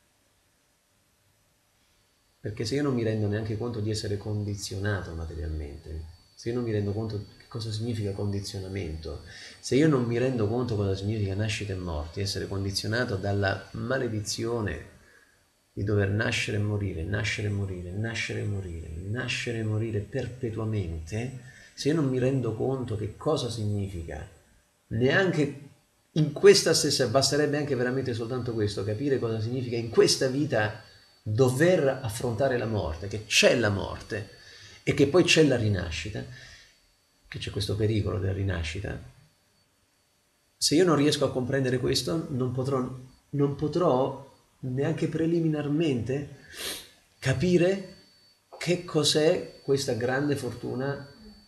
Perché se io non mi rendo neanche conto di essere condizionato materialmente, se io non mi rendo conto di cosa significa condizionamento, se io non mi rendo conto cosa significa nascita e morte, essere condizionato dalla maledizione di dover nascere e morire, nascere e morire, nascere e morire, nascere e morire perpetuamente, se io non mi rendo conto che cosa significa, neanche in questa stessa, basterebbe anche veramente soltanto questo, capire cosa significa in questa vita dover affrontare la morte, che c'è la morte e che poi c'è la rinascita, che c'è questo pericolo della rinascita. Se io non riesco a comprendere questo, non potrò, non potrò neanche preliminarmente capire che cos'è questa grande fortuna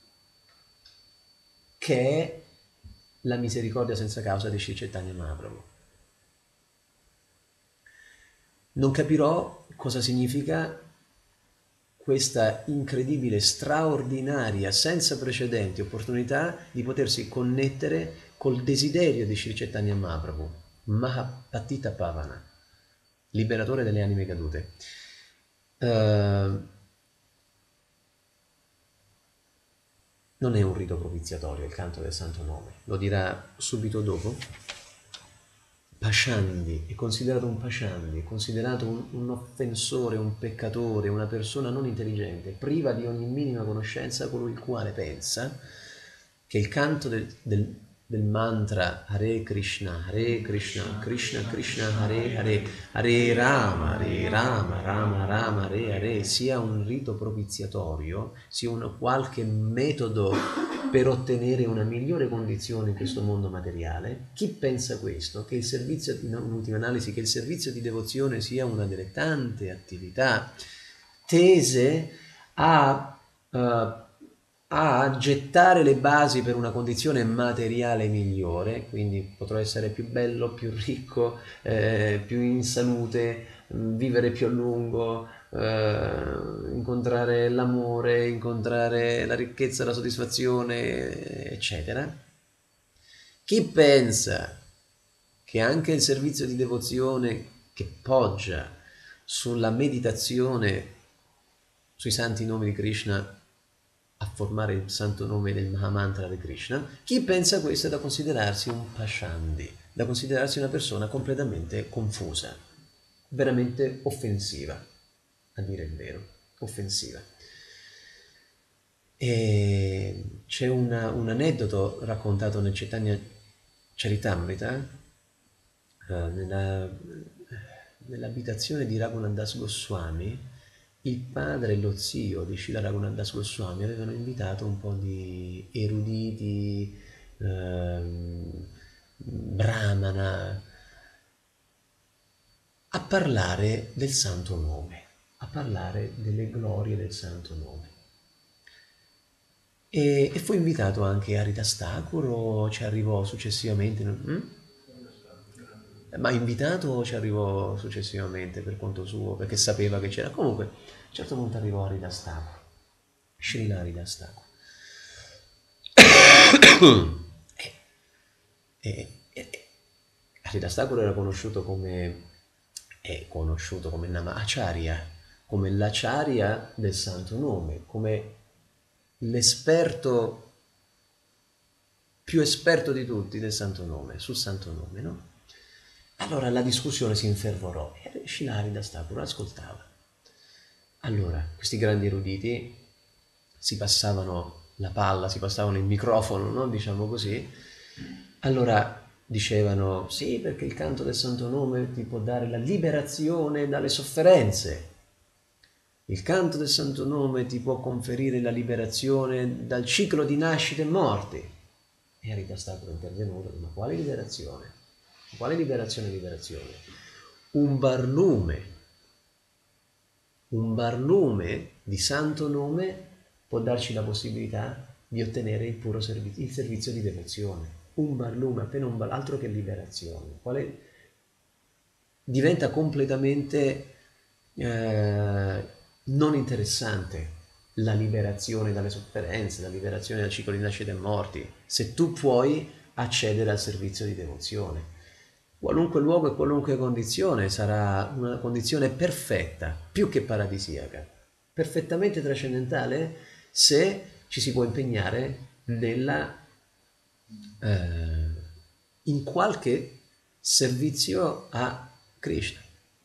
che è la misericordia senza causa di Sri Chaitanya Mahaprabhu. Non capirò cosa significa questa incredibile, straordinaria, senza precedenti opportunità di potersi connettere col desiderio di Sri Chaitanya Mahaprabhu, Mahapatita Pavana, liberatore delle anime cadute. Uh, non è un rito propiziatorio il canto del santo nome, lo dirà subito dopo. Pashandi è considerato un Pashandi, è considerato un, un offensore, un peccatore, una persona non intelligente, priva di ogni minima conoscenza, colui il quale pensa che il canto del, del, del mantra Hare Krishna, Hare Krishna, Krishna Krishna, Hare Hare, Hare Rama, Hare Rama, Rama Rama, Hare Hare sia un rito propiziatorio, sia un qualche metodo per ottenere una migliore condizione in questo mondo materiale. Chi pensa questo, che il servizio, in ultima analisi, che il servizio di devozione sia una delle tante attività tese a, uh, a gettare le basi per una condizione materiale migliore, quindi potrò essere più bello, più ricco, eh, più in salute, vivere più a lungo, Uh, incontrare l'amore, incontrare la ricchezza, la soddisfazione, eccetera. Chi pensa che anche il servizio di devozione che poggia sulla meditazione sui santi nomi di Krishna, a formare il santo nome del Mahamantra di Krishna, chi pensa questo è da considerarsi un Pashandi, da considerarsi una persona completamente confusa, veramente offensiva. A dire il vero, offensiva. E c'è una, un aneddoto raccontato nel Chaitanya Charitamrita, eh, nella, nell'abitazione di Raghunadas Goswami. Il padre e lo zio di Srila Raghunadas Goswami avevano invitato un po' di eruditi, eh, brahmana, a parlare del santo nome, a parlare delle glorie del santo nome. E, e fu invitato anche Haridas Thakur, o ci arrivò successivamente? Mm? Ma invitato o ci arrivò successivamente per conto suo, perché sapeva che c'era? Comunque, a un certo punto arrivò Haridas Thakur, Srila Haridas Thakur. e, e, e Haridas Thakur era conosciuto come, è conosciuto come Nama Acharya, come l'acharya del santo nome, come l'esperto più esperto di tutti del santo nome, sul santo nome, no? Allora la discussione si infervorò e Srila Haridas Thakur ascoltava. Allora, questi grandi eruditi si passavano la palla, si passavano il microfono, no? Diciamo così, allora dicevano sì, perché il canto del Santo Nome ti può dare la liberazione dalle sofferenze, il canto del Santo Nome ti può conferire la liberazione dal ciclo di nascite e morti. E Aritastacolo è intervenuto, ma quale liberazione? Quale liberazione e liberazione? Un barlume, un barlume di Santo Nome può darci la possibilità di ottenere il puro servizio, il servizio di devozione. Un barlume, appena un barlume, altro che liberazione. Quale diventa completamente eh, non interessante la liberazione dalle sofferenze, la liberazione dal ciclo di nascite e morti, se tu puoi accedere al servizio di devozione. Qualunque luogo e qualunque condizione sarà una condizione perfetta, più che paradisiaca, perfettamente trascendentale, se ci si può impegnare nella, eh, in qualche servizio a Krishna.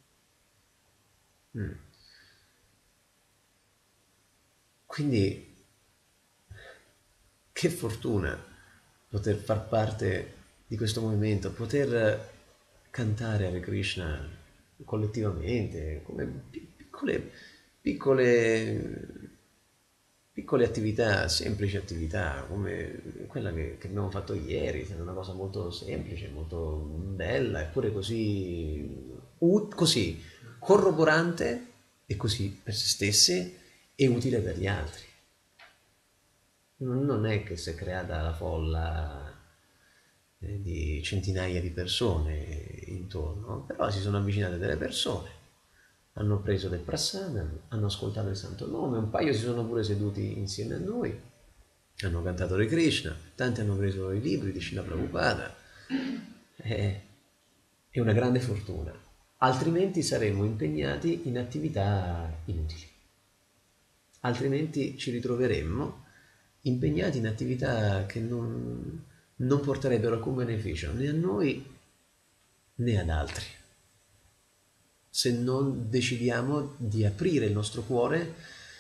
Mm. Quindi, che fortuna poter far parte di questo movimento, poter cantare Hare Krishna collettivamente, come piccole, piccole, piccole attività, semplici attività, come quella che, che abbiamo fatto ieri, è una cosa molto semplice, molto bella, eppure così, ut, così corroborante e così per se stessi e utile per gli altri. Non è che si è creata la folla di centinaia di persone intorno, però si sono avvicinate delle persone, hanno preso del prasadam, hanno ascoltato il Santo Nome, un paio si sono pure seduti insieme a noi, hanno cantato Hare Krishna, tanti hanno preso i libri di Srila Prabhupada. È, è una grande fortuna, altrimenti saremmo impegnati in attività inutili, altrimenti ci ritroveremmo impegnati in attività che non, non porterebbero alcun beneficio né a noi né ad altri, se non decidiamo di aprire il nostro cuore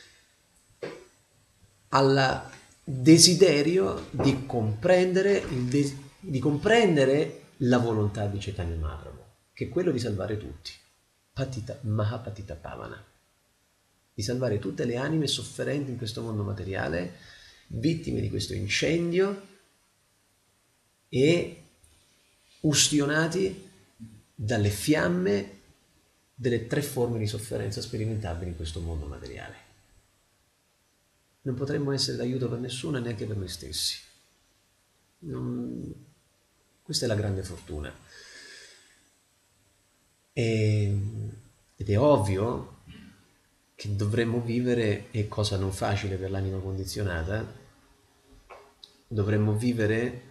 al desiderio di comprendere, il des- di comprendere la volontà di Chaitanya Mahaprabhu, che è quello di salvare tutti, Patita, Mahapatita Pavana, di salvare tutte le anime sofferenti in questo mondo materiale, vittime di questo incendio e ustionati dalle fiamme delle tre forme di sofferenza sperimentabili in questo mondo materiale. Non potremmo essere d'aiuto per nessuno e neanche per noi stessi. Non... Questa è la grande fortuna. E... Ed è ovvio che dovremmo vivere, è cosa non facile per l'anima condizionata, dovremmo vivere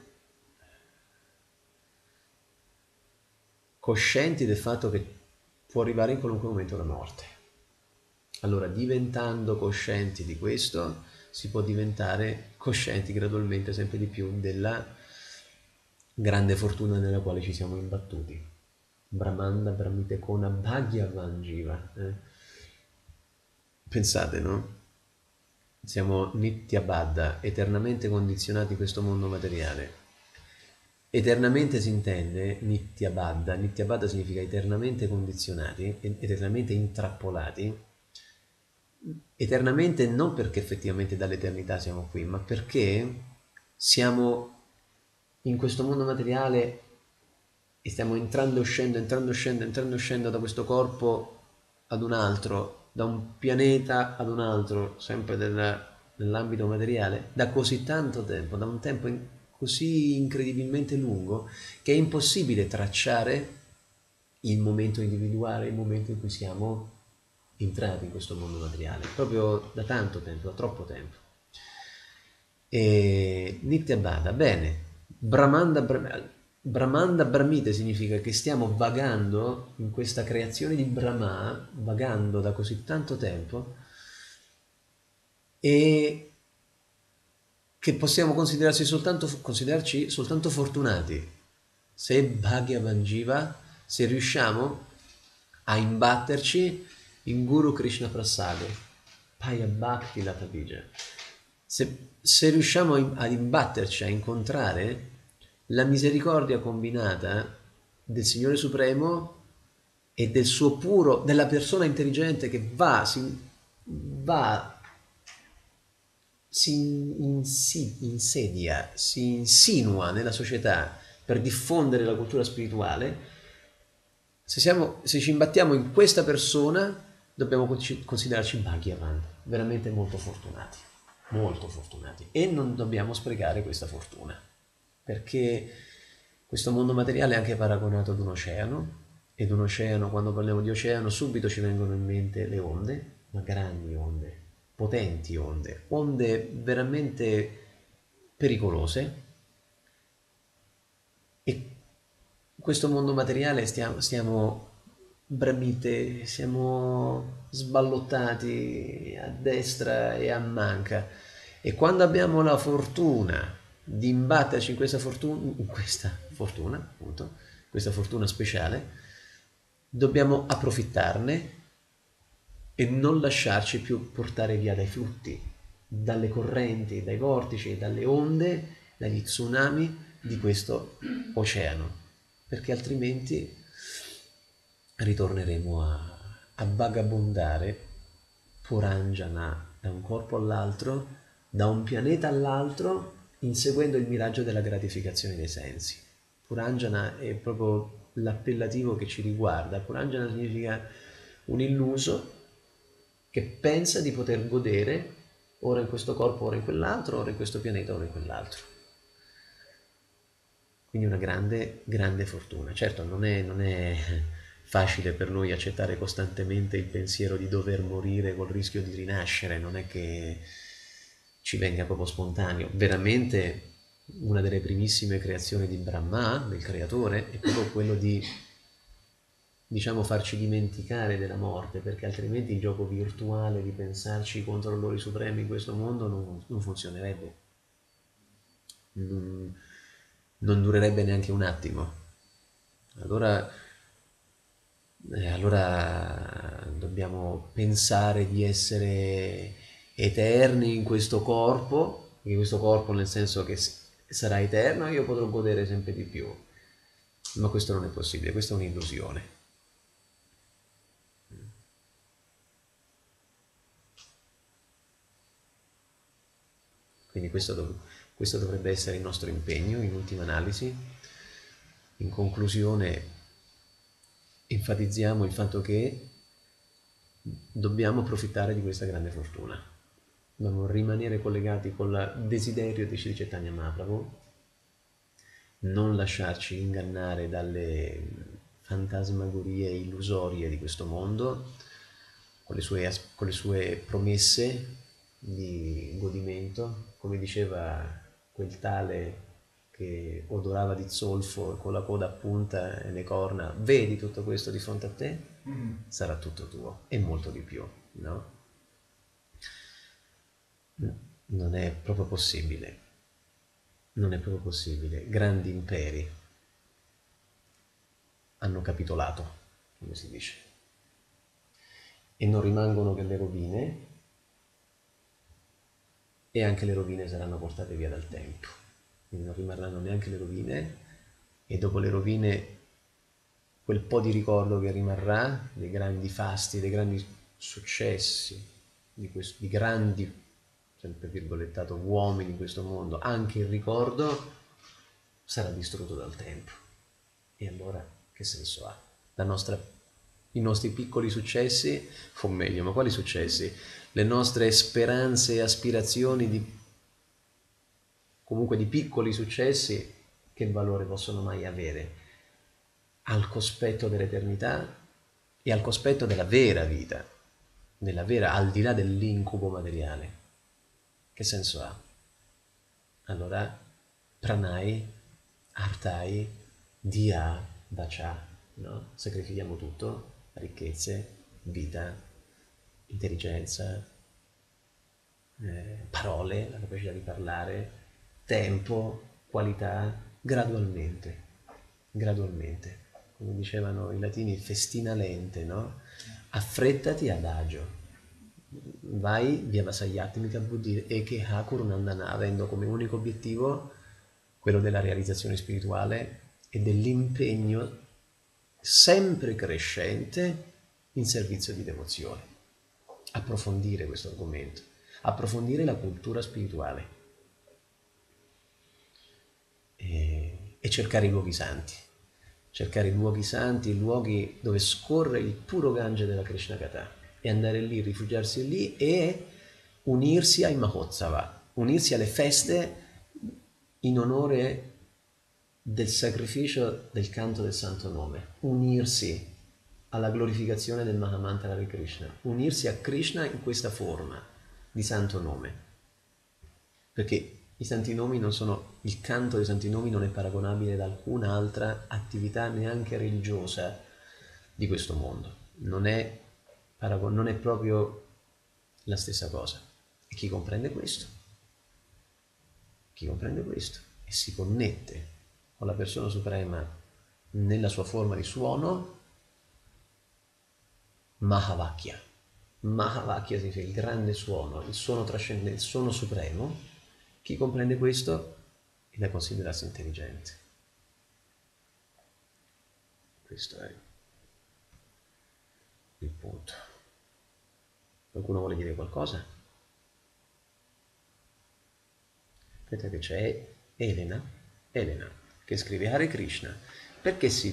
coscienti del fatto che può arrivare in qualunque momento la morte. Allora, diventando coscienti di questo, si può diventare coscienti gradualmente sempre di più della grande fortuna nella quale ci siamo imbattuti. Brahmanda Brahmite Kona Bhagyavan Jiva. Eh? Pensate, no? Siamo Nityabadha, eternamente condizionati in questo mondo materiale. Eternamente si intende Nityabadha. Nityabadha significa eternamente condizionati, eternamente intrappolati. Eternamente non perché effettivamente dall'eternità siamo qui, ma perché siamo in questo mondo materiale e stiamo entrando e uscendo, entrando e uscendo, entrando e uscendo da questo corpo ad un altro, da un pianeta ad un altro, sempre del, nell'ambito materiale, da così tanto tempo, da un tempo in, così incredibilmente lungo, che è impossibile tracciare il momento individuale, il momento in cui siamo entrati in questo mondo materiale, proprio da tanto tempo, da troppo tempo. E Nityabadha, bene, Brahmanda, Brahmanda Brahmite significa che stiamo vagando in questa creazione di Brahma, vagando da così tanto tempo, e che possiamo considerarci soltanto, considerarci soltanto fortunati se Bhagyavan Jiva, se riusciamo a imbatterci in Guru Krishna Prasade, Paya Bhakti Lata Bija, Se, se riusciamo a- ad imbatterci, a incontrare la misericordia combinata del Signore Supremo e del suo puro, della persona intelligente che va, si, va, si insi- insedia, si insinua nella società per diffondere la cultura spirituale, se, siamo, se ci imbattiamo in questa persona, dobbiamo con- considerarci Bhagyavan, veramente molto fortunati, molto fortunati. E non dobbiamo sprecare questa fortuna, perché questo mondo materiale è anche paragonato ad un oceano, ed un oceano, quando parliamo di oceano, subito ci vengono in mente le onde, ma grandi onde, potenti onde, onde veramente pericolose, e questo mondo materiale stiamo, stiamo bramite, siamo sballottati a destra e a manca. E quando abbiamo la fortuna di imbatterci in questa fortuna, in questa fortuna, appunto, questa fortuna speciale, dobbiamo approfittarne e non lasciarci più portare via dai flutti, dalle correnti, dai vortici, dalle onde, dagli tsunami di questo oceano, perché altrimenti ritorneremo a, a vagabondare Puranjana da un corpo all'altro, da un pianeta all'altro, inseguendo il miraggio della gratificazione dei sensi. Puranjana è proprio l'appellativo che ci riguarda. Puranjana significa un illuso che pensa di poter godere ora in questo corpo, ora in quell'altro, ora in questo pianeta, ora in quell'altro. Quindi una grande, grande fortuna. Certo, non è, non è facile per noi accettare costantemente il pensiero di dover morire col rischio di rinascere, non è che ci venga proprio spontaneo. Veramente una delle primissime creazioni di Brahma, del creatore, è proprio quello di, diciamo, farci dimenticare della morte, perché altrimenti il gioco virtuale di pensarci i controllori supremi in questo mondo non, non funzionerebbe. Non, non durerebbe neanche un attimo. Allora, eh, allora dobbiamo pensare di essere eterni in questo corpo, in questo corpo nel senso che s- sarà eterno e io potrò godere sempre di più. Ma questo non è possibile, questa è un'illusione. Quindi questo, dov- questo dovrebbe essere il nostro impegno in ultima analisi. In conclusione, enfatizziamo il fatto che dobbiamo approfittare di questa grande fortuna. Dobbiamo rimanere collegati col desiderio di Sri Chaitanya Mahaprabhu, non lasciarci ingannare dalle fantasmagorie illusorie di questo mondo, con le sue, con le sue promesse di godimento, come diceva quel tale che odorava di zolfo con la coda a punta e le corna, vedi tutto questo di fronte a te? Sarà tutto tuo e molto di più, no? Non è proprio possibile, non è proprio possibile. Grandi imperi hanno capitolato, come si dice, e non rimangono che le rovine, e anche le rovine saranno portate via dal tempo. Quindi non rimarranno neanche le rovine, e dopo le rovine quel po' di ricordo che rimarrà dei grandi fasti, dei grandi successi, di, questi, di grandi, sempre virgolettato, uomini in questo mondo, anche il ricordo sarà distrutto dal tempo. E allora che senso ha? La nostra, i nostri piccoli successi, o meglio, ma quali successi? Le nostre speranze e aspirazioni di, comunque di piccoli successi, che valore possono mai avere al cospetto dell'eternità e al cospetto della vera vita, della vera, al di là dell'incubo materiale? Che senso ha? Allora, pranai, artai, dia, dacia, no? Sacrifichiamo tutto, ricchezze, vita, intelligenza, eh, parole, la capacità di parlare, tempo, qualità, gradualmente, gradualmente. Come dicevano i latini, festina lente, no? Affrettati adagio, vai via Vasayatmika vuol dire Eke Hakurunandana, avendo come unico obiettivo quello della realizzazione spirituale e dell'impegno sempre crescente in servizio di devozione. Approfondire questo argomento, approfondire la cultura spirituale e, e cercare i luoghi santi, cercare i luoghi santi, i luoghi dove scorre il puro Gange della Krishna Katha e andare lì, rifugiarsi lì e unirsi ai Mahotsava, unirsi alle feste in onore del sacrificio del canto del santo nome, unirsi alla glorificazione del Mahamantra di Krishna, unirsi a Krishna in questa forma di santo nome, perché i santi nomi non sono, il canto dei santi nomi non è paragonabile ad alcun'altra attività neanche religiosa di questo mondo, non è, paragon- non è proprio la stessa cosa. E chi comprende questo, chi comprende questo e si connette con la persona suprema nella sua forma di suono, Mahavakya. Mahavakya significa il grande suono, il suono trascendente, il suono supremo. Chi comprende questo è da considerarsi intelligente. Questo è il punto. Qualcuno vuole dire qualcosa? Aspetta che c'è Elena, Elena, che scrive Hare Krishna. Perché si...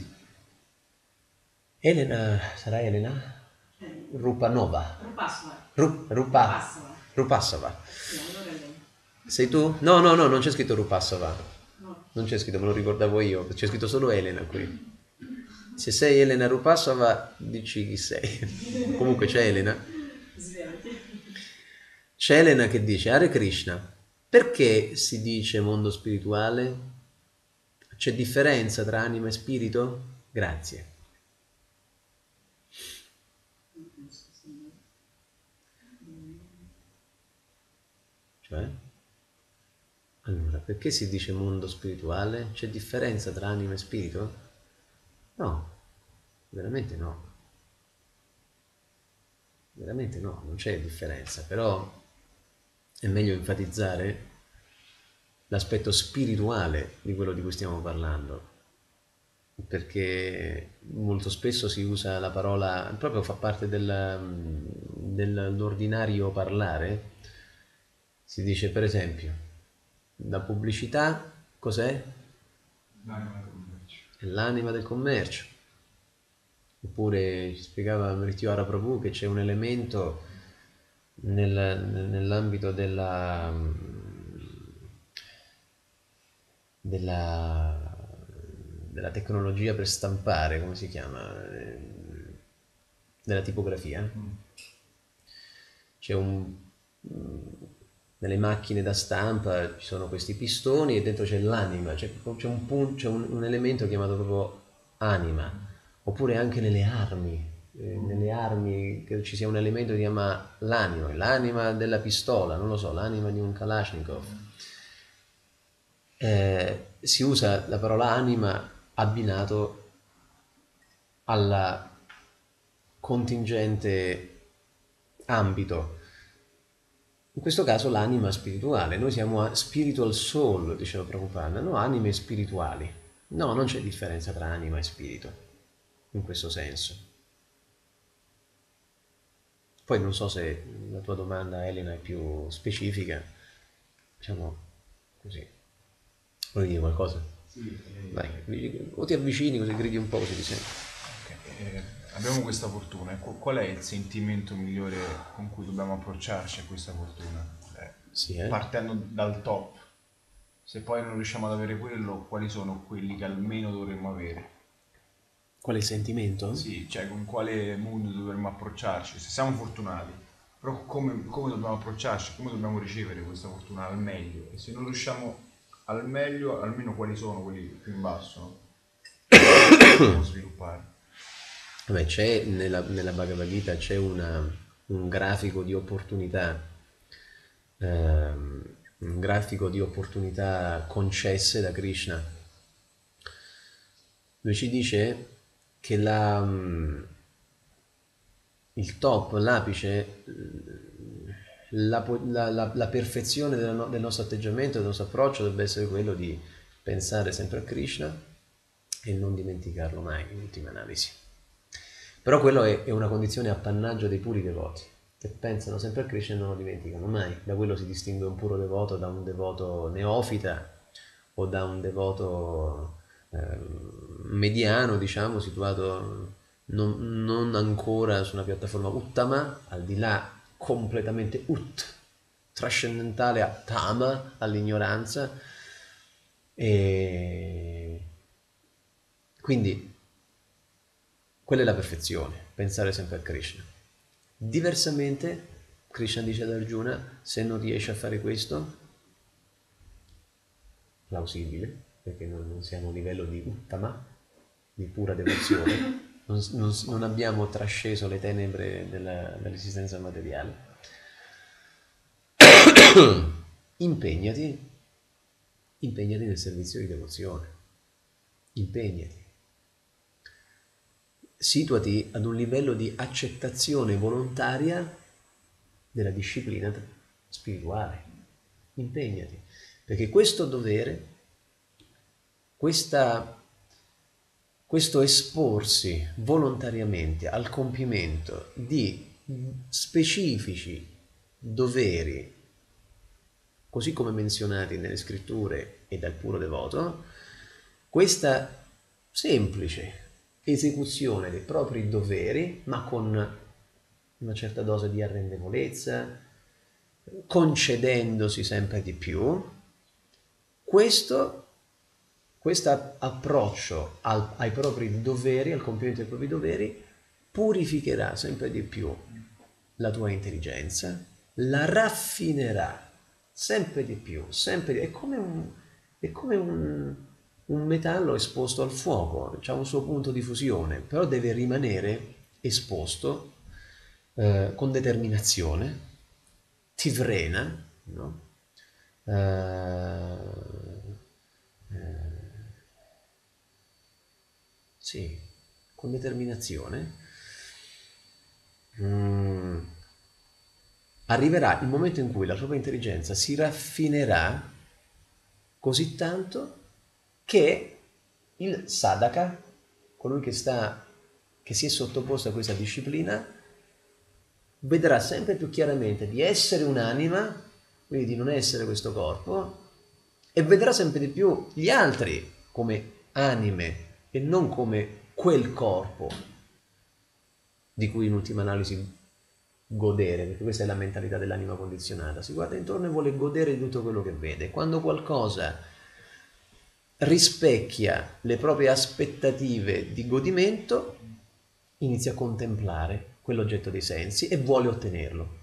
Elena, sarà Elena? Rupanova.
Rupasva.
Rup, Rupa,
Rupasva.
Rupassava.
Sì, allora è lei.
Sei tu? No, no, no, non c'è scritto Rupassava.
No.
Non c'è scritto, me lo ricordavo io, c'è scritto solo Elena qui. Se sei Elena Rupassava, dici chi sei. Comunque c'è Elena.
Svelati.
C'è Elena che dice, Hare Krishna, perché si dice mondo spirituale? C'è differenza tra anima e spirito? Grazie. Cioè? Allora, perché si dice mondo spirituale? C'è differenza tra anima e spirito? No, veramente no. Veramente no, non c'è differenza, però è meglio enfatizzare l'aspetto spirituale di quello di cui stiamo parlando, perché molto spesso si usa la parola, proprio fa parte del, dell'ordinario parlare, si dice per esempio, la pubblicità cos'è?
L'anima del commercio.
È l'anima del commercio. Oppure ci spiegava Mrityora Prabhu che c'è un elemento nel, nell'ambito della, della, della tecnologia per stampare, come si chiama? Della tipografia. C'è un... nelle macchine da stampa ci sono questi pistoni e dentro c'è l'anima, c'è, c'è, un, punto, c'è un, un elemento chiamato proprio anima. Oppure anche nelle armi, eh, nelle armi che ci sia un elemento che si chiama l'anima, l'anima della pistola, non lo so, l'anima di un Kalashnikov. Eh, si usa la parola anima abbinato alla contingente ambito. In questo caso l'anima spirituale, noi siamo a spiritual soul, diceva Prabhupada, no? Anime spirituali. No, non c'è differenza tra anima e spirito. In questo senso. Poi non so se la tua domanda, Elena, è più specifica, diciamo così. Vuoi dire qualcosa?
Sì, eh,
Vai, o ti avvicini così gridi un po' così ti senti.
Okay, eh, abbiamo questa fortuna. Qu- Qual è il sentimento migliore con cui dobbiamo approcciarci a questa fortuna? Eh,
Sì, eh?
partendo dal top, se poi non riusciamo ad avere quello, quali sono quelli che almeno dovremmo avere?
Qual è il sentimento?
Sì, cioè con quale mood dovremmo approcciarci, se siamo fortunati, però come, come dobbiamo approcciarci, come dobbiamo ricevere questa fortuna al meglio, e se non riusciamo al meglio, almeno quali sono quelli più in basso, no? Dobbiamo sviluppare.
Vabbè, c'è nella, nella Bhagavad Gita c'è una, un grafico di opportunità, ehm, un grafico di opportunità concesse da Krishna. Lui ci dice che la, il top, l'apice, la, la, la, la perfezione del, no, del nostro atteggiamento, del nostro approccio dovrebbe essere quello di pensare sempre a Krishna e non dimenticarlo mai in ultima analisi. Però quello è, è una condizione appannaggio dei puri devoti, che pensano sempre a Krishna e non lo dimenticano mai. Da quello si distingue un puro devoto da un devoto neofita o da un devoto eh, mediano, diciamo, situato non, non ancora su una piattaforma uttama, al di là completamente ut, trascendentale a tama, all'ignoranza. E quindi quella è la perfezione, pensare sempre a Krishna. Diversamente, Krishna dice ad Arjuna, se non riesci a fare questo, plausibile, perché non, non siamo a un livello di uttama, di pura devozione, non, non, non abbiamo trasceso le tenebre della, dell'esistenza materiale. Impegnati, impegnati nel servizio di devozione, impegnati. Situati ad un livello di accettazione volontaria della disciplina spirituale. Impegnati, perché questo dovere, questa, questo esporsi volontariamente al compimento di specifici doveri, così come menzionati nelle scritture e dal puro devoto, questa semplice esecuzione dei propri doveri, ma con una certa dose di arrendevolezza, concedendosi sempre di più, questo, questo approccio al, ai propri doveri, al compimento dei propri doveri, purificherà sempre di più la tua intelligenza, la raffinerà sempre di più, sempre di, è come un, è come un Un metallo esposto al fuoco, ha un suo punto di fusione, però deve rimanere esposto eh, con determinazione, ti frena, no? Eh, eh, sì, con determinazione. Mm. Arriverà il momento in cui la tua intelligenza si raffinerà così tanto che il sadhaka, colui che, sta, che si è sottoposto a questa disciplina, vedrà sempre più chiaramente di essere un'anima, quindi di non essere questo corpo, e vedrà sempre di più gli altri come anime e non come quel corpo di cui in ultima analisi godere, perché questa è la mentalità dell'anima condizionata. Si guarda intorno e vuole godere di tutto quello che vede. Quando qualcosa rispecchia le proprie aspettative di godimento, inizia a contemplare quell'oggetto dei sensi e vuole ottenerlo.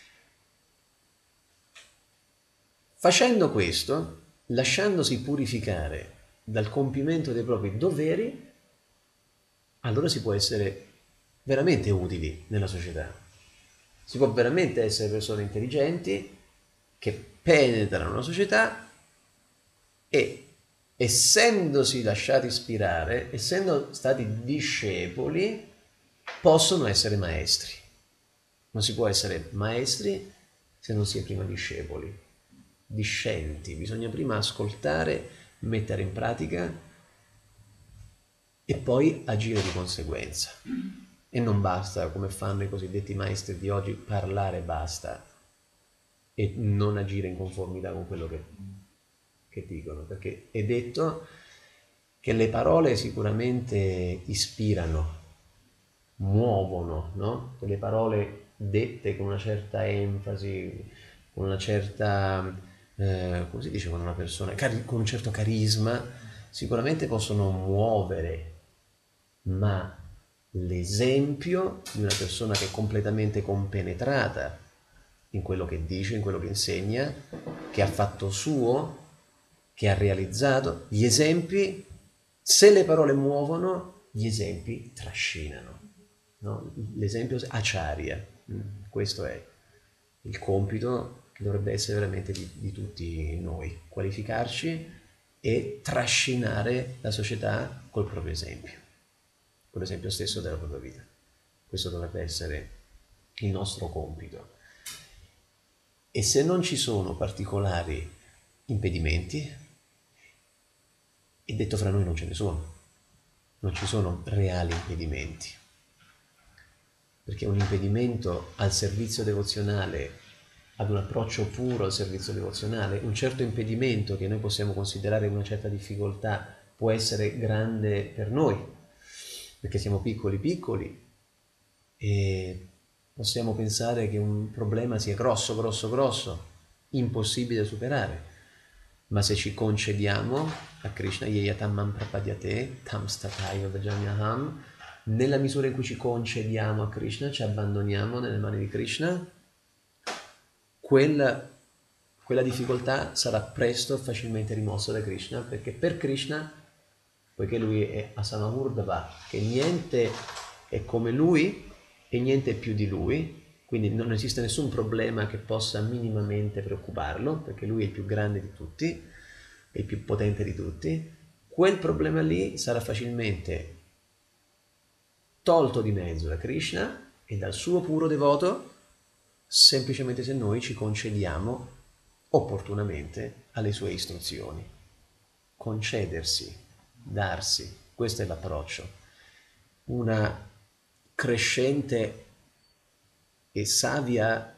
Facendo questo, lasciandosi purificare dal compimento dei propri doveri, allora si può essere veramente utili nella società. Si può veramente essere persone intelligenti che penetrano la società e, essendosi lasciati ispirare, essendo stati discepoli, possono essere maestri. Non si può essere maestri se non si è prima discepoli, discenti. Bisogna prima ascoltare, mettere in pratica e poi agire di conseguenza. E non basta, come fanno i cosiddetti maestri di oggi, parlare basta e non agire in conformità con quello che, che dicono, perché è detto che le parole sicuramente ispirano, muovono, no? Le parole dette con una certa enfasi, con una certa, eh, come si dice quando una persona, con un certo carisma, sicuramente possono muovere, ma l'esempio di una persona che è completamente compenetrata in quello che dice, in quello che insegna, che ha fatto suo, che ha realizzato, gli esempi, se le parole muovono, gli esempi trascinano, no? L'esempio acharya, questo è il compito che dovrebbe essere veramente di, di tutti noi, qualificarci e trascinare la società col proprio esempio, con l'esempio stesso della propria vita. Questo dovrebbe essere il nostro compito. E se non ci sono particolari impedimenti, e detto fra noi non ce ne sono, non ci sono reali impedimenti, perché un impedimento al servizio devozionale, ad un approccio puro al servizio devozionale, un certo impedimento che noi possiamo considerare una certa difficoltà può essere grande per noi, perché siamo piccoli piccoli e possiamo pensare che un problema sia grosso, grosso, grosso, impossibile da superare. Ma se ci concediamo a Krishna, Yeyatamam Prapadyate, Tam Stataya Vajanyaham, nella misura in cui ci concediamo a Krishna, ci abbandoniamo nelle mani di Krishna, quella, quella difficoltà sarà presto facilmente rimossa da Krishna, perché per Krishna, poiché lui è Asamahurdava, che niente è come lui e niente è più di lui, quindi non esiste nessun problema che possa minimamente preoccuparlo, perché lui è il più grande di tutti, è il più potente di tutti, quel problema lì sarà facilmente tolto di mezzo da Krishna e dal suo puro devoto, semplicemente se noi ci concediamo opportunamente alle sue istruzioni. Concedersi, darsi, questo è l'approccio. Una crescente e savia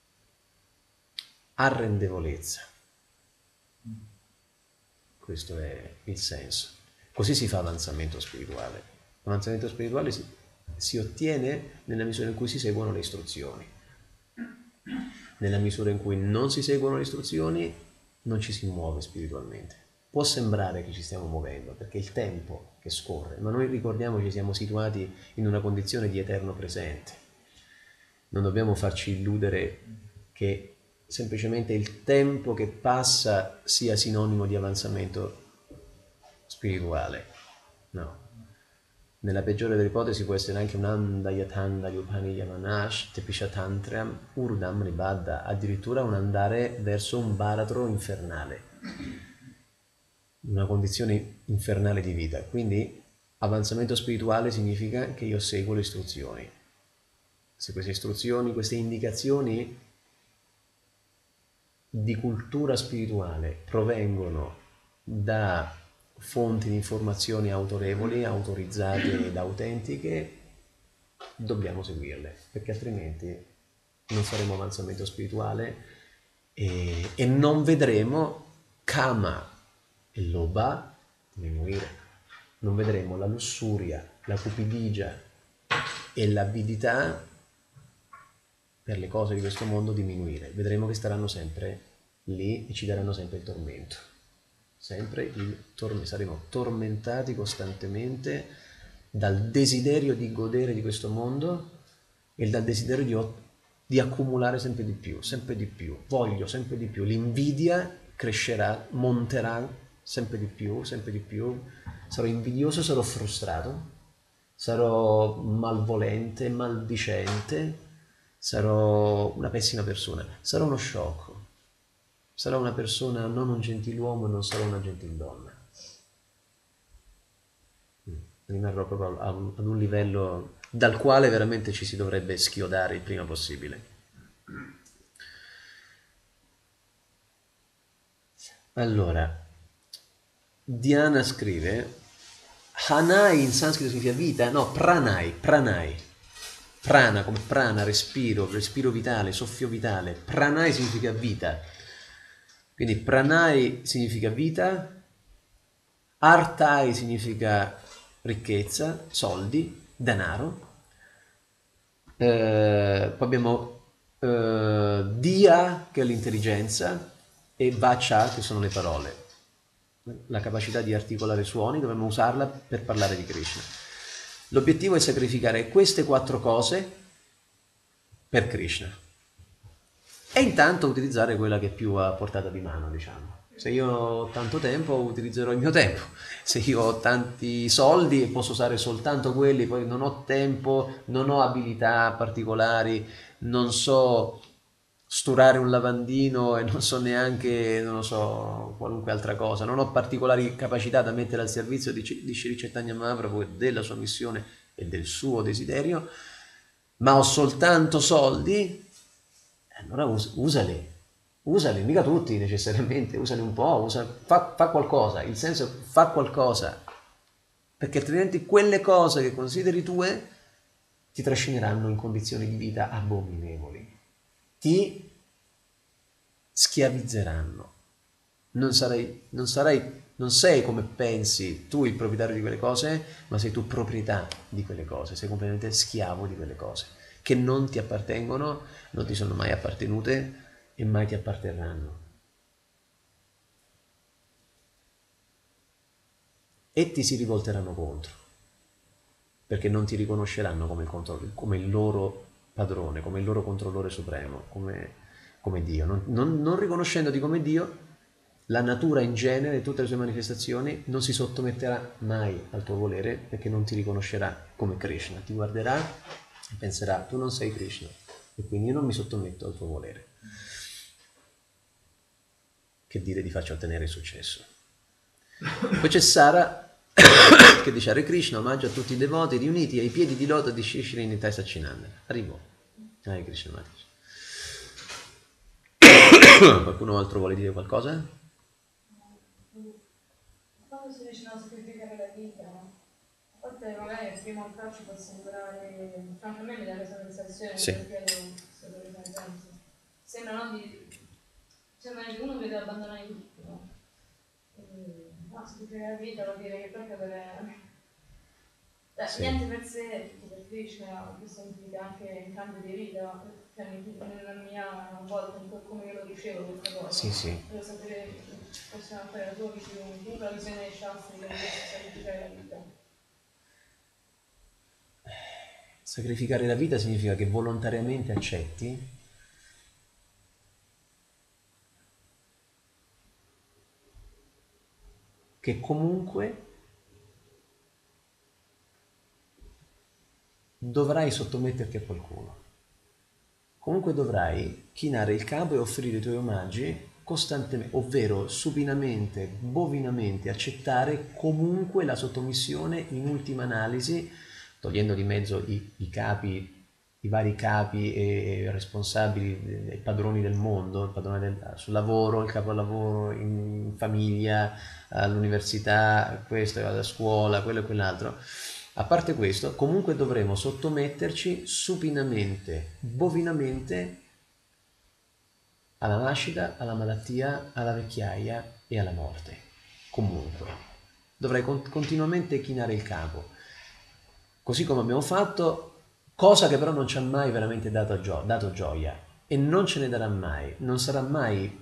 arrendevolezza. Questo è il senso. Così si fa avanzamento spirituale. L'avanzamento spirituale si, si ottiene nella misura in cui si seguono le istruzioni. Nella misura in cui non si seguono le istruzioni, non ci si muove spiritualmente. Può sembrare che ci stiamo muovendo, perché è il tempo che scorre, ma noi ricordiamoci che siamo situati in una condizione di eterno presente. Non dobbiamo farci illudere che semplicemente il tempo che passa sia sinonimo di avanzamento spirituale. No. Nella peggiore delle ipotesi può essere anche un anda yatanda yupani yamanash tepishatantriam urdam ribadda, addirittura un andare verso un baratro infernale, una condizione infernale di vita. Quindi avanzamento spirituale significa che io seguo le istruzioni. Se queste istruzioni, queste indicazioni di cultura spirituale provengono da fonti di informazioni autorevoli, autorizzate ed autentiche, dobbiamo seguirle, perché altrimenti non faremo avanzamento spirituale e, e non vedremo kama e loba diminuire, non vedremo la lussuria, la cupidigia e l'avidità per le cose di questo mondo diminuire. Vedremo che staranno sempre lì e ci daranno sempre il tormento. Sempre il tormento. Saremo tormentati costantemente dal desiderio di godere di questo mondo e dal desiderio di, di accumulare sempre di più, sempre di più. Voglio sempre di più. L'invidia crescerà, monterà sempre di più, sempre di più. Sarò invidioso, sarò frustrato, sarò malvolente, maldicente, sarò una pessima persona, sarò uno sciocco, sarò una persona, non un gentiluomo e non sarò una gentildonna. Rimarrò proprio ad un livello dal quale veramente ci si dovrebbe schiodare il prima possibile. Allora, Diana scrive, Hanai in sanscrito significa vita, no, pranai, pranai. Prana come prana, respiro, respiro vitale, soffio vitale. Pranai significa vita. Quindi pranai significa vita, artai significa ricchezza, soldi, denaro. Eh, poi abbiamo eh, dia, che è l'intelligenza, e vacha, che sono le parole. La capacità di articolare suoni, dovremmo usarla per parlare di Krishna. L'obiettivo è sacrificare queste quattro cose per Krishna e intanto utilizzare quella che è più a portata di mano, diciamo. Se io ho tanto tempo utilizzerò il mio tempo, se io ho tanti soldi posso usare soltanto quelli, poi non ho tempo, non ho abilità particolari, non so sturare un lavandino e non so neanche, non lo so, qualunque altra cosa, non ho particolari capacità da mettere al servizio di, di Sri Chaitanya Mahaprabhu e della sua missione e del suo desiderio, ma ho soltanto soldi, allora us- usali, usali, mica tutti necessariamente, usali un po', usa, fa, fa qualcosa, il senso è fa qualcosa, perché altrimenti quelle cose che consideri tue ti trascineranno in condizioni di vita abominevoli, ti schiavizzeranno, non sarai, non sarai, non sei come pensi tu il proprietario di quelle cose, ma sei tu proprietà di quelle cose, sei completamente schiavo di quelle cose, che non ti appartengono, non ti sono mai appartenute e mai ti apparterranno. E ti si rivolteranno contro, perché non ti riconosceranno come il, contro- come il loro padrone, come il loro controllore supremo, come, come Dio. Non, non, non riconoscendoti come Dio, la natura in genere, tutte le sue manifestazioni, non si sottometterà mai al tuo volere, perché non ti riconoscerà come Krishna. Ti guarderà e penserà, tu non sei Krishna, e quindi io non mi sottometto al tuo volere. Che dire, ti faccio ottenere il successo. Poi c'è Sara che dice Hare Krishna, omaggio a tutti i devoti riuniti ai piedi di loto di Shri Shri Nitai Satchitananda. Arrivo. Hare Krishna Mataji. Qualcuno altro vuole dire qualcosa?
Quando si dice no, sacrificare la vita, no? A parte magari il primo approccio può sembrare, anche a me mi dà questa sensazione,
Sì.
perché sembra no, di, sembra che uno che deve abbandonare tutto, no? E, no, sacrificare la vita vuol dire che proprio deve... Eh,
Sì.
Niente per sé, tutto per Krishna, questo significa anche in cambio di vita, cioè nella mia volta, come io lo ricevo questa cosa.
Sì, sì.
Devo sapere che possiamo fare la tua visione, comunque la visione dei shastri che riesce a sacrificare la vita.
Sacrificare la vita significa che volontariamente accetti che comunque dovrai sottometterti a qualcuno. Comunque dovrai chinare il capo e offrire i tuoi omaggi costantemente, ovvero supinamente, bovinamente accettare comunque la sottomissione in ultima analisi, togliendo di mezzo i, i capi, i vari capi e responsabili, i padroni del mondo, il padrone del, sul lavoro, il capo al lavoro, in famiglia, all'università, questo, alla scuola, quello e quell'altro. A parte questo, comunque dovremo sottometterci supinamente, bovinamente alla nascita, alla malattia, alla vecchiaia e alla morte. Comunque. Dovrai con- continuamente chinare il capo. Così come abbiamo fatto, cosa che però non ci ha mai veramente dato, gio- dato gioia. E non ce ne darà mai. Non sarà mai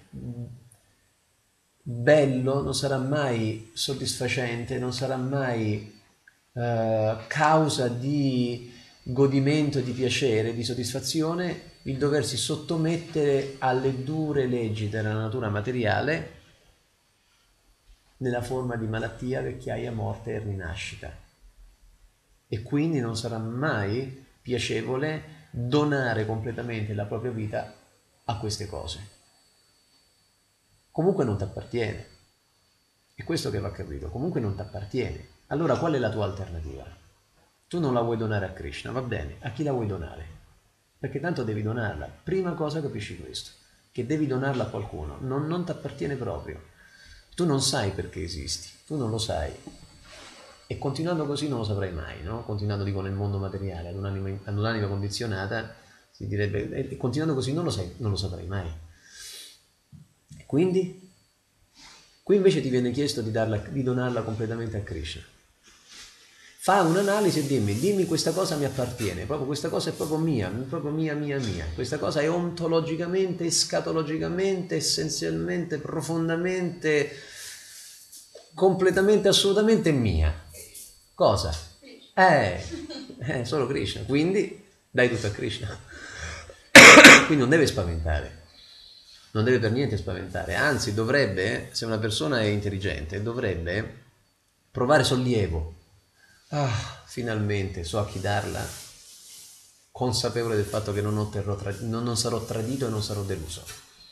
bello, non sarà mai soddisfacente, non sarà mai eh, causa di godimento, di piacere, di soddisfazione il doversi sottomettere alle dure leggi della natura materiale nella forma di malattia, vecchiaia, morte e rinascita. E quindi non sarà mai piacevole donare completamente la propria vita a queste cose. Comunque non ti appartiene. È questo che va capito, comunque non ti appartiene. Allora qual è la tua alternativa? Tu non la vuoi donare a Krishna, va bene, a chi la vuoi donare? Perché tanto devi donarla. Prima cosa capisci questo, che devi donarla a qualcuno, non, non ti appartiene proprio. Tu non sai perché esisti, tu non lo sai. E continuando così non lo saprai mai, no? Continuando dico nel mondo materiale, ad un'anima, ad un'anima condizionata, si direbbe, e continuando così non lo, sai, non lo saprai mai. E quindi? Qui invece ti viene chiesto di, darla, di donarla completamente a Krishna. Fa un'analisi e dimmi, dimmi questa cosa mi appartiene, proprio questa cosa è proprio mia, proprio mia, mia, mia. Questa cosa è ontologicamente, escatologicamente, essenzialmente, profondamente, completamente, assolutamente mia. Cosa? Eh, eh, solo Krishna. Quindi dai tutto a Krishna. Quindi non deve spaventare. Non deve per niente spaventare. Anzi, dovrebbe, se una persona è intelligente, dovrebbe provare sollievo. Ah, finalmente so a chi darla, consapevole del fatto che non, otterrò tra- non, non sarò tradito e non sarò deluso.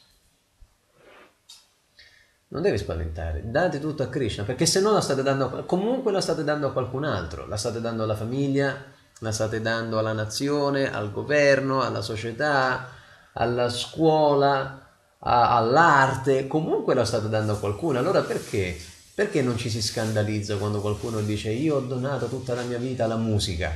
Non deve spaventare, date tutto a Krishna, perché se no la state dando a, comunque la state dando a qualcun altro, la state dando alla famiglia, la state dando alla nazione, al governo, alla società, alla scuola, a- all'arte, comunque la state dando a qualcuno. Allora perché? Perché non ci si scandalizza quando qualcuno dice io ho donato tutta la mia vita alla musica?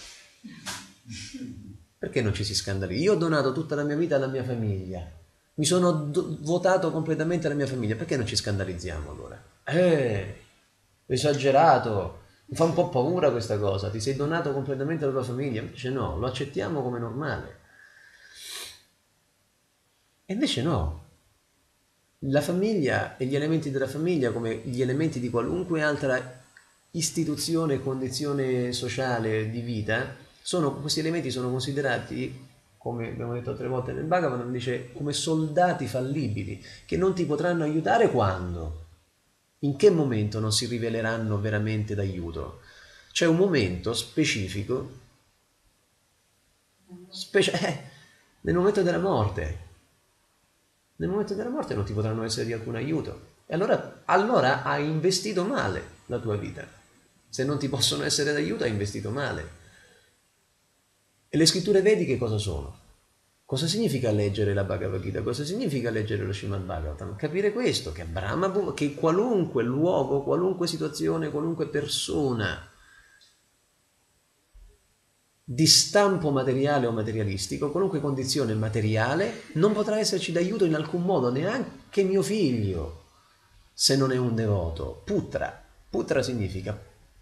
Perché non ci si scandalizza? Io ho donato tutta la mia vita alla mia famiglia. Mi sono do- votato completamente alla mia famiglia. Perché non ci scandalizziamo allora? Eh, esagerato. Mi fa un po' paura questa cosa. Ti sei donato completamente alla tua famiglia? Invece no, lo accettiamo come normale. E invece no. La famiglia e gli elementi della famiglia, come gli elementi di qualunque altra istituzione e condizione sociale di vita, sono, questi elementi sono considerati, come abbiamo detto altre volte nel Bhagavatam, dice come soldati fallibili, che non ti potranno aiutare quando? In che momento non si riveleranno veramente d'aiuto? C'è un momento specifico, specie- eh, nel momento della morte. Nel momento della morte non ti potranno essere di alcun aiuto. E allora, allora hai investito male la tua vita. Se non ti possono essere d'aiuto, hai investito male. E le scritture vediche cosa sono? Cosa significa leggere la Bhagavad Gita? Cosa significa leggere lo Srimad Bhagavatam? Capire questo, che Brahma, che qualunque luogo, qualunque situazione, qualunque persona di stampo materiale o materialistico, qualunque condizione materiale, non potrà esserci d'aiuto in alcun modo, neanche mio figlio, se non è un devoto. Putra. Putra significa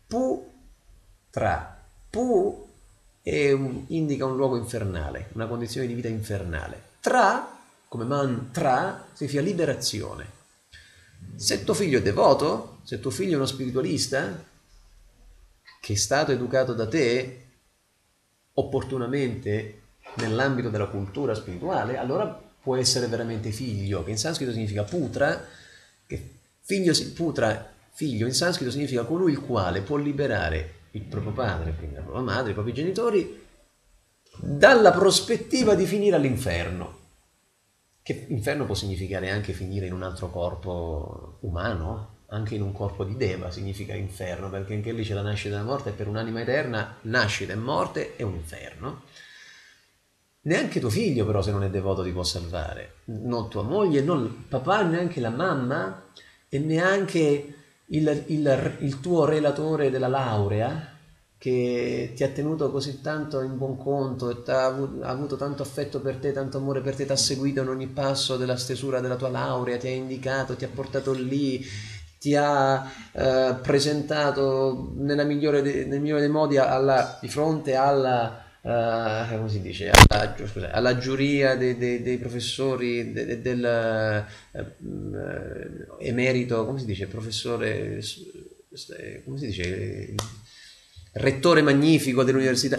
putra. Pu è un, indica un luogo infernale, una condizione di vita infernale. Tra, come mantra, significa liberazione. Se tuo figlio è devoto, se tuo figlio è uno spiritualista, che è stato educato da te opportunamente nell'ambito della cultura spirituale, allora può essere veramente figlio, che in sanscrito significa putra, che figlio, putra, figlio in sanscrito significa colui il quale può liberare il proprio padre, quindi la propria madre, i propri genitori, dalla prospettiva di finire all'inferno. Che inferno può significare anche finire in un altro corpo umano, anche in un corpo di Deva significa inferno, perché anche lì c'è la nascita e la morte, e per un'anima eterna nascita e morte è un inferno. Neanche tuo figlio però, se non è devoto, ti può salvare, non tua moglie, non il papà, neanche la mamma e neanche il, il, il tuo relatore della laurea, che ti ha tenuto così tanto in buon conto e ha avuto, ha avuto tanto affetto per te, tanto amore per te, ti ha seguito in ogni passo della stesura della tua laurea, ti ha indicato, ti ha portato lì, ti ha eh, presentato nella migliore de, nel migliore dei modi alla, di fronte alla, uh, come si dice, alla, scusa, alla giuria dei, dei, dei professori de, de, del uh, emerito, come si dice, professore, come si dice, rettore magnifico dell'università.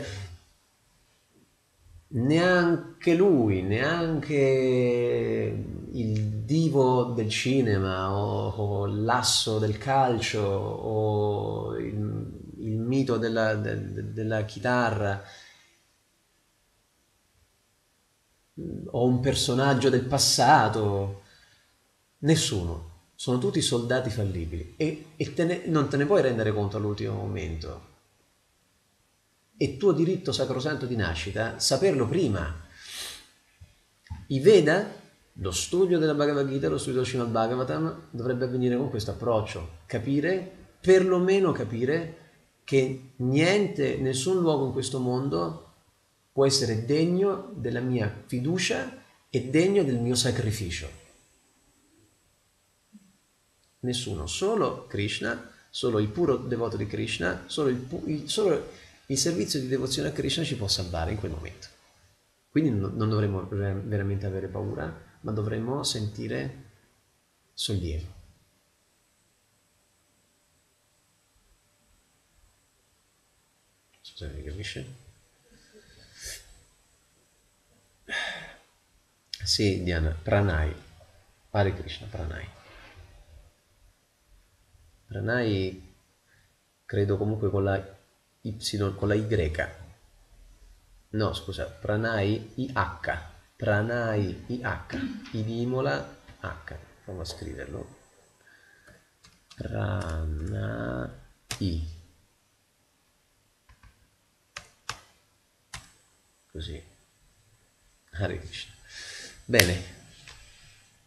Neanche lui, neanche il divo del cinema o, o l'asso del calcio o il, il mito della, de, della chitarra o un personaggio del passato, nessuno. Sono tutti soldati fallibili e, e te ne, non te ne puoi rendere conto all'ultimo momento. È tuo diritto sacrosanto di nascita saperlo prima. I Veda, lo studio della Bhagavad Gita, lo studio del Srimad Bhagavatam dovrebbe avvenire con questo approccio, capire, perlomeno capire che niente, nessun luogo in questo mondo può essere degno della mia fiducia e degno del mio sacrificio. Nessuno, solo Krishna, solo il puro devoto di Krishna, solo il, il, solo il servizio di devozione a Krishna ci può salvare in quel momento. Quindi non dovremmo veramente avere paura, ma dovremmo sentire sollievo. Non so se mi capisce. Sì, Diana, Pranay. Hare Krishna, Pranay. Pranay, credo comunque con la Y, con la Y. No, scusa, Pranay I H. Pranay I H. I di Imola H. Provo a scriverlo. Pranay. Così. Hare Krishna. Bene.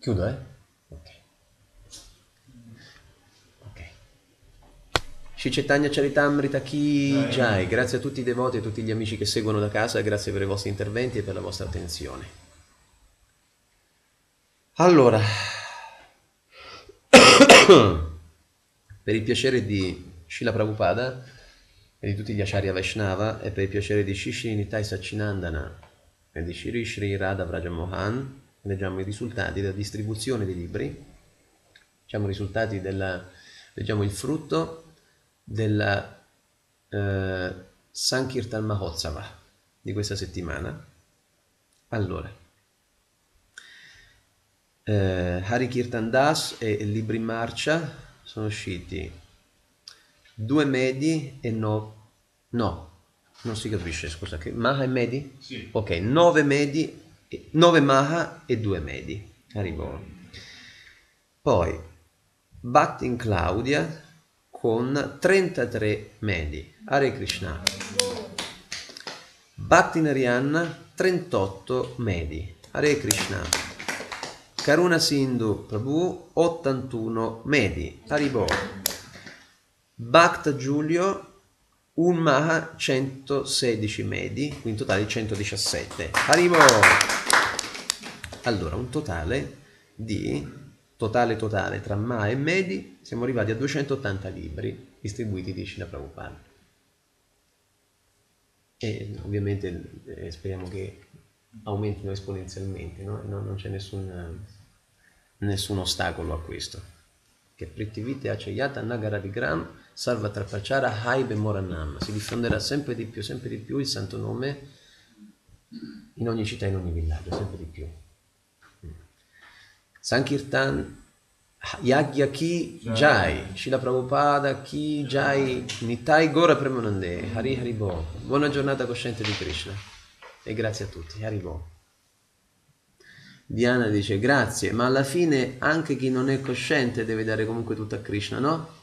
Chiudo, eh? Ok. Ok. Shri Chaitanya Charitamrita Ki Jai. Grazie a tutti i devoti e a tutti gli amici che seguono da casa, grazie per i vostri interventi e per la vostra attenzione. Allora, per il piacere di Srila Prabhupada e di tutti gli Acharya Vaishnava e per il piacere di Shri Nitai Sachinandana e di Shri Shri Radha Vraja Mohan, leggiamo i risultati della distribuzione dei libri, leggiamo i risultati della, leggiamo il frutto della eh, Sankirtan Mahotsava di questa settimana. Allora, eh, Hari Kirtan Das e il libro in marcia sono usciti due medi e no, no, non si capisce, scusa, che Maha e medi?
Sì.
Ok, nove medi, nove Maha e due medi. Arrivo. Poi Bhaktin Claudia con trentatré medi. Hare Krishna. Bhaktin Arianna trentotto medi. Hare Krishna. Karuna Sindhu Prabhu ottantuno medi. Haribo. Bhakta Giulio un Maha centosedici medi, quindi in totale centodiciassette. Haribo. Allora, un totale di totale totale tra Maha e medi siamo arrivati a duecentottanta libri distribuiti di Srila Prabhupada. E ovviamente eh, speriamo che aumentino esponenzialmente, no? Non, non c'è nessun, nessun ostacolo a questo. Che Prittivite Aceyata Nagara Vigram Sarvatrapachara Haibe Moranam, si diffonderà sempre di più, sempre di più il santo nome in ogni città, in ogni villaggio, sempre di più. Sankirtan Yagya Ki Jai, Srila Prabhupada Ki Jai, Nitai Gora Premanande, Hari Hari Bo. Buona giornata cosciente di Krishna e grazie a tutti. Hari Bo. Diana dice grazie, ma alla fine anche chi non è cosciente deve dare comunque tutto a Krishna, no?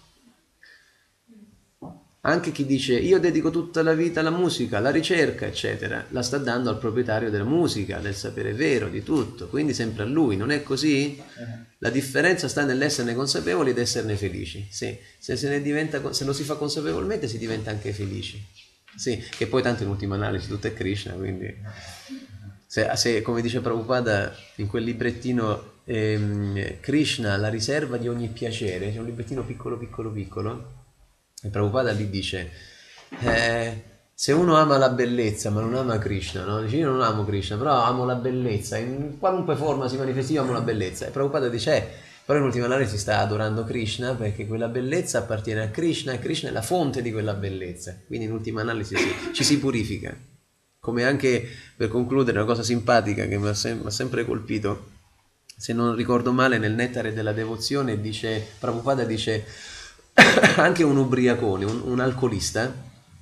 Anche chi dice io dedico tutta la vita alla musica, alla ricerca, eccetera, la sta dando al proprietario della musica, del sapere vero, di tutto, quindi sempre a lui, non è così? La differenza sta nell'esserne consapevoli ed esserne felici. Sì, se, se, ne diventa, se lo si fa consapevolmente si diventa anche felici. Sì, che poi tanto in ultima analisi tutto è Krishna, quindi se, se come dice Prabhupada in quel librettino ehm, Krishna, la riserva di ogni piacere, c'è un librettino piccolo piccolo piccolo, e Prabhupada lì dice eh, se uno ama la bellezza ma non ama Krishna, no? Dice io non amo Krishna però amo la bellezza, in qualunque forma si manifesti io amo la bellezza, e Prabhupada dice eh, però in ultima analisi sta adorando Krishna perché quella bellezza appartiene a Krishna e Krishna è la fonte di quella bellezza, quindi in ultima analisi sì, ci si purifica. Come anche, per concludere, una cosa simpatica che mi ha, sem- ha sempre colpito, se non ricordo male nel Nettare della Devozione dice, Prabhupada dice anche un ubriacone, un, un alcolista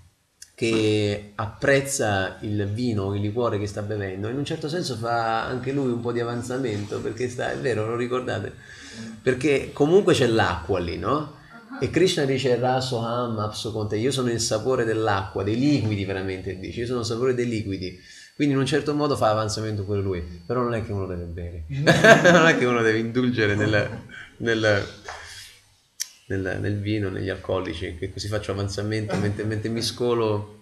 che apprezza il vino, il liquore che sta bevendo, in un certo senso fa anche lui un po' di avanzamento, perché sta, è vero, lo ricordate? Perché comunque c'è l'acqua lì, no? E Krishna dice Raso Ham Apso Conte, io sono il sapore dell'acqua, dei liquidi veramente, dice, io sono il sapore dei liquidi. Quindi in un certo modo fa avanzamento pure lui, però non è che uno deve bere, non è che uno deve indulgere nel, nel, nel, nel vino, negli alcolici, che così faccio avanzamento, mentre, mentre mi scolo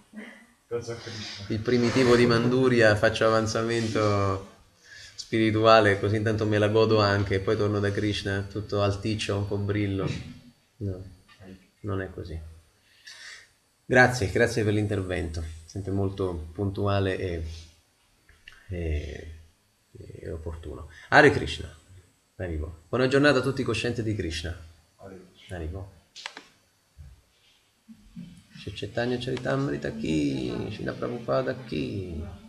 il primitivo di Manduria, faccio avanzamento spirituale, così intanto me la godo anche, e poi torno da Krishna, tutto alticcio, un po' brillo. No, non è così. Grazie, grazie per l'intervento, sempre molto puntuale e, e, e opportuno. Hare Krishna. Arrivo. Buona giornata a tutti coscienti di Krishna. Arrivo. Shri Chaitanya Charitamrita Ki, Srila Prabhupada Ki.